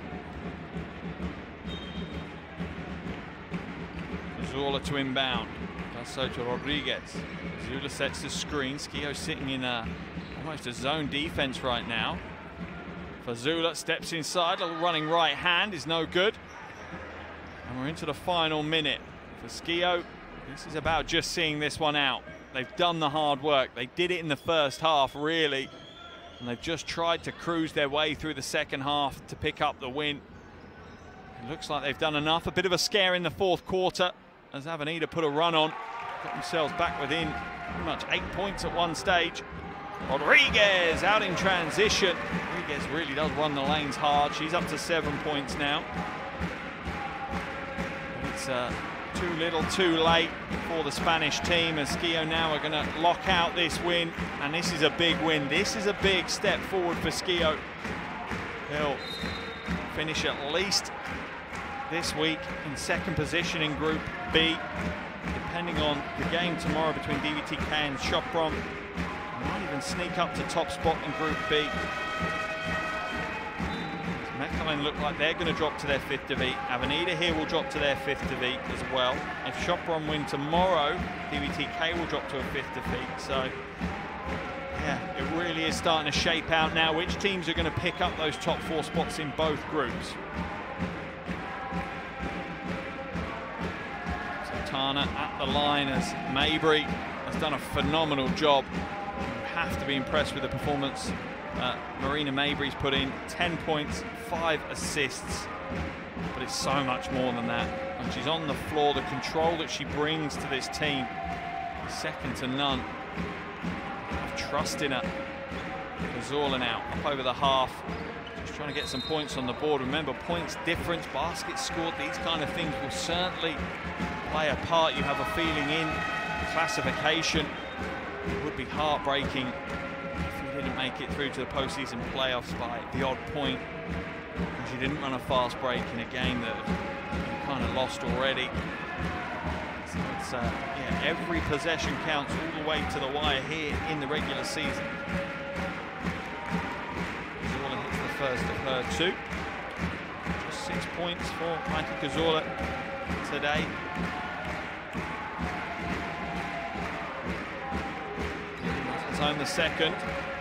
Zola to inbound. Does so to Rodriguez. Zula sets the screen. Schio sitting in almost a zone defense right now. Fazula steps inside. A little running right hand is no good. And we're into the final minute. For Schio, this is about just seeing this one out. They've done the hard work. They did it in the first half, really. And they've just tried to cruise their way through the second half to pick up the win. It looks like they've done enough. A bit of a scare in the fourth quarter as Avenida put a run on. Got themselves back within pretty much 8 points at one stage. Rodriguez out in transition. Rodriguez really does run the lanes hard. She's up to 7 points now. It's too little too late for the Spanish team, as Schio now are going to lock out this win, and this is a big win. This is a big step forward for Schio. They'll finish at least this week in second position in Group B, depending on the game tomorrow between DVTK and Sopron. Might even sneak up to top spot in Group B. Mechelen look like they're going to drop to their 5th defeat. Avenida here will drop to their 5th defeat as well. If Sopron win tomorrow, DVTK will drop to a 5th defeat. So, yeah, it really is starting to shape out now which teams are going to pick up those top 4 spots in both groups. Santana at the line as Mabry has done a phenomenal job. You have to be impressed with the performance Marina Mabry's put in. 10 points, 5 assists, but it's so much more than that. When she's on the floor, the control that she brings to this team is second to none. Have trust in her. Cazorla now up over the half, just trying to get some points on the board. Remember, points difference, baskets scored, these kind of things will certainly play a part. You have a feeling in classification. It would be heartbreaking if you didn't make it through to the postseason playoffs by the odd point, because you didn't run a fast break in a game that you kind of lost already. So it's, yeah, every possession counts all the way to the wire here in the regular season. Cazorla hits the first of her 2. Just 6 points for Mikey Cazorla today. Home the second.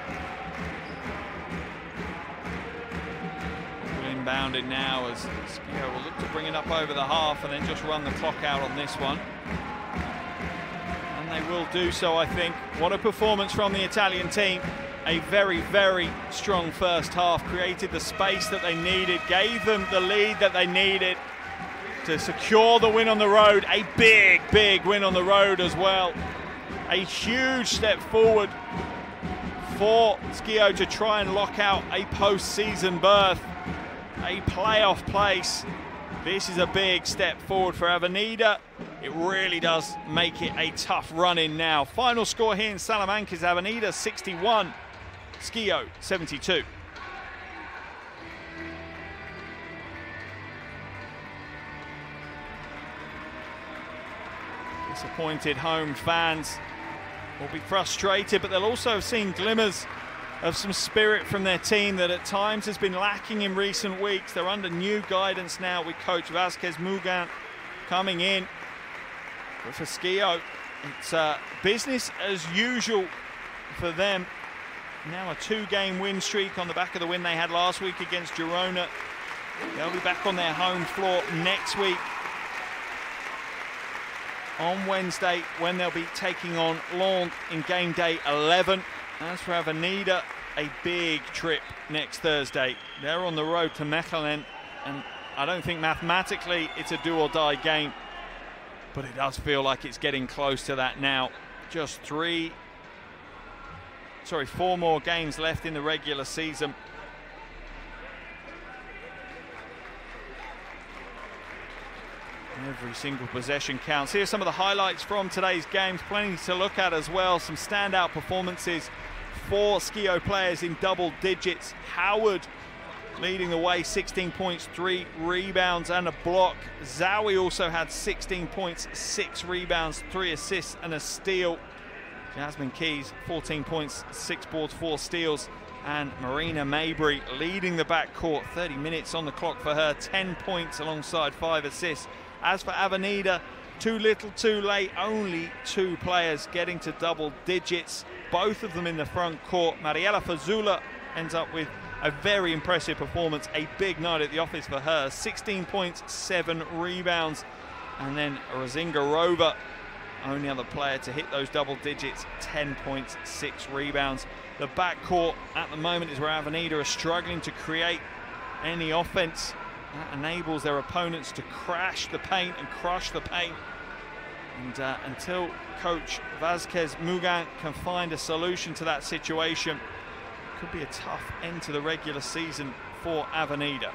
Inbounded now as Schio will look to bring it up over the half and then just run the clock out on this one. and they will do so, I think. What a performance from the Italian team. A very, very strong first half, created the space that they needed, gave them the lead that they needed to secure the win on the road. A big, big win on the road as well. A huge step forward for Schio to try and lock out a post-season berth, a playoff place. This is a big step forward for Avenida. It really does make it a tough run-in now. Final score here in Salamanca is Avenida 61, Schio 72. Disappointed home fans will be frustrated, but they'll also have seen glimmers of some spirit from their team that at times has been lacking in recent weeks. They're under new guidance now with coach Vázquez Mugan coming in. But for Schio, it's business as usual for them. Now a 2-game win streak on the back of the win they had last week against Girona. They'll be back on their home floor next week on Wednesday, when they'll be taking on Lens in game day 11. As for Avenida, a big trip next Thursday. They're on the road to Mechelen, and I don't think mathematically it's a do-or-die game, but it does feel like it's getting close to that now. Just 4 more games left in the regular season. Every single possession counts. Here's some of the highlights from today's games. Plenty to look at as well. Some standout performances for Schio players in double digits. Howard leading the way, 16 points, 3 rebounds and a block. Zawi also had 16 points, 6 rebounds, 3 assists and a steal. Jasmine Keys, 14 points, 6 boards, 4 steals. And Marina Maybury leading the backcourt, 30 minutes on the clock for her, 10 points alongside 5 assists. As for Avenida, too little, too late, only 2 players getting to double digits, both of them in the front court. Mariela Fazula ends up with a very impressive performance, a big night at the office for her, 16 points, 7 rebounds. And then Razinga Rova, only other player to hit those double digits, 10 points, 6 rebounds. The backcourt at the moment is where Avenida are struggling to create any offense. That enables their opponents to crash the paint and crush the paint. And until coach Vázquez Mugan can find a solution to that situation, it could be a tough end to the regular season for Avenida.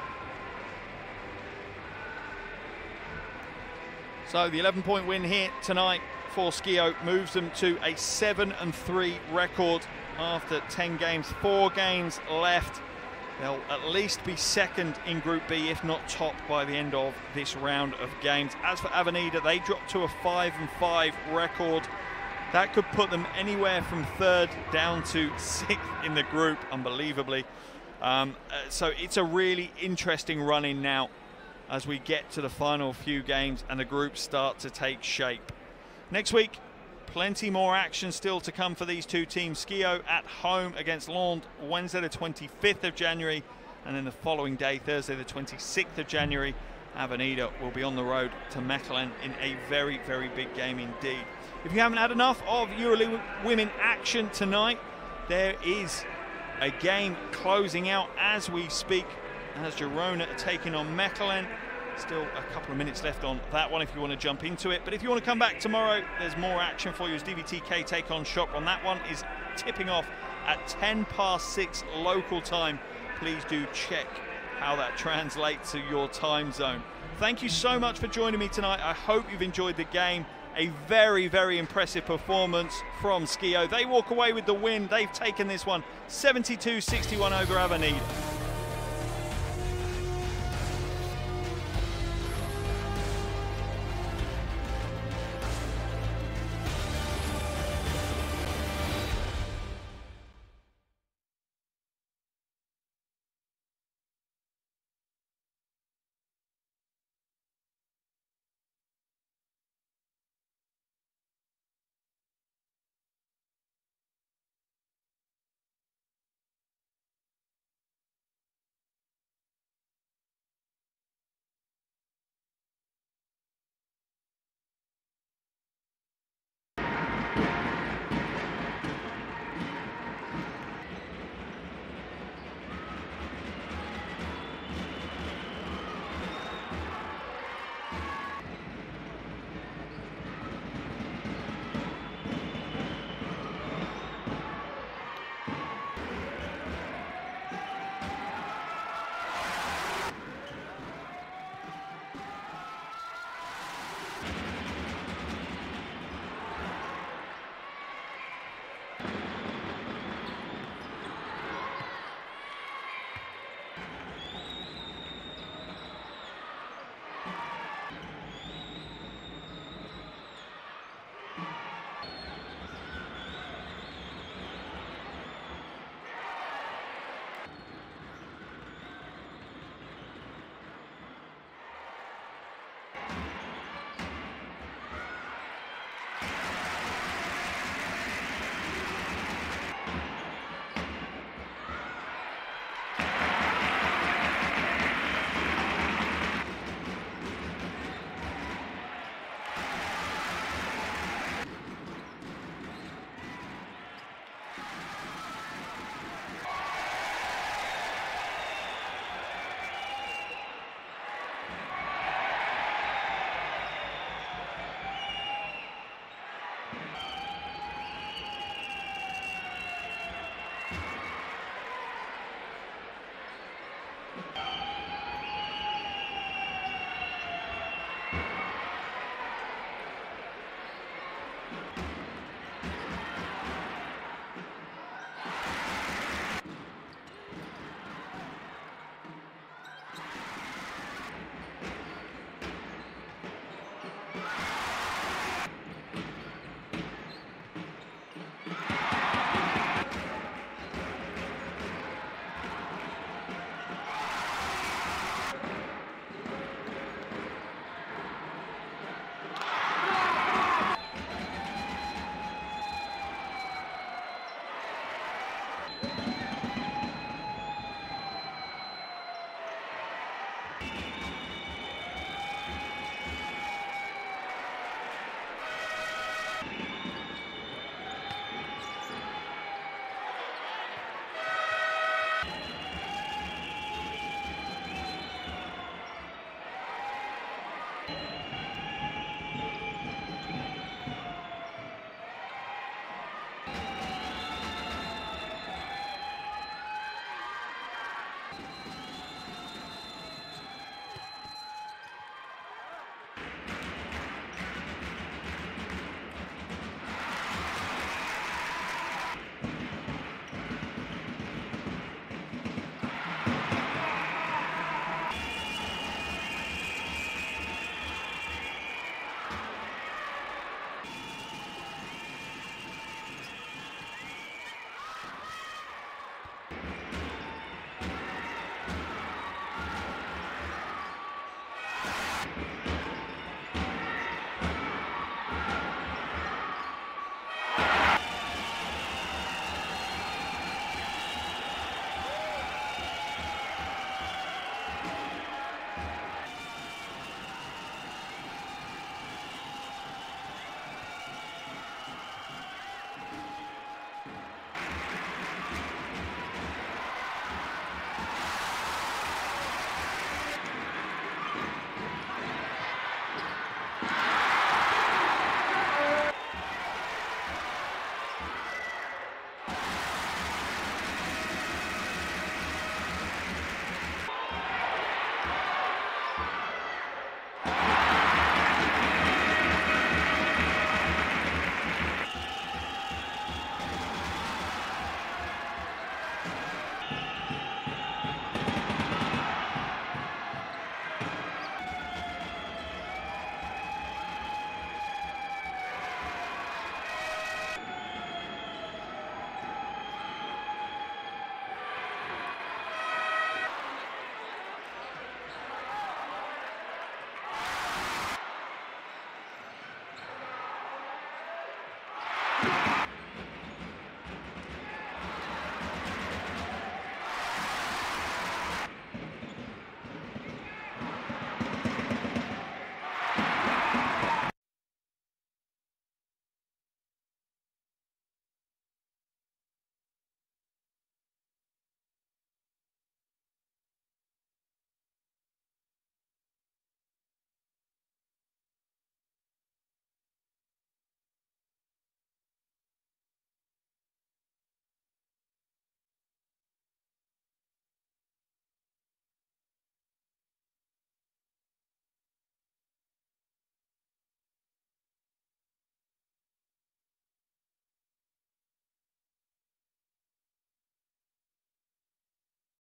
So the 11-point win here tonight for Schio moves them to a 7-3 record after 10 games, 4 games left. They'll at least be second in Group B, if not top, by the end of this round of games. As for Avenida, they dropped to a 5-5 record. That could put them anywhere from 3rd down to 6th in the group, unbelievably. So it's a really interesting run-in now as we get to the final few games and the groups start to take shape. Next week, plenty more action still to come for these two teams. Schio at home against Lens, Wednesday the 25th of January, and then the following day, Thursday the 26th of January, Avenida will be on the road to Mechelen in a very, very big game indeed. If you haven't had enough of EuroLeague Women action tonight, there is a game closing out as we speak, as Girona are taking on Mechelen. Still a couple of minutes left on that one if you want to jump into it. But if you want to come back tomorrow, there's more action for you as DVTK take on Shop. On that one is tipping off at 6:10 local time. Please do check how that translates to your time zone. Thank you so much for joining me tonight. I hope you've enjoyed the game. A very, very impressive performance from Schio. They walk away with the win. They've taken this one 72-61 over Avenida.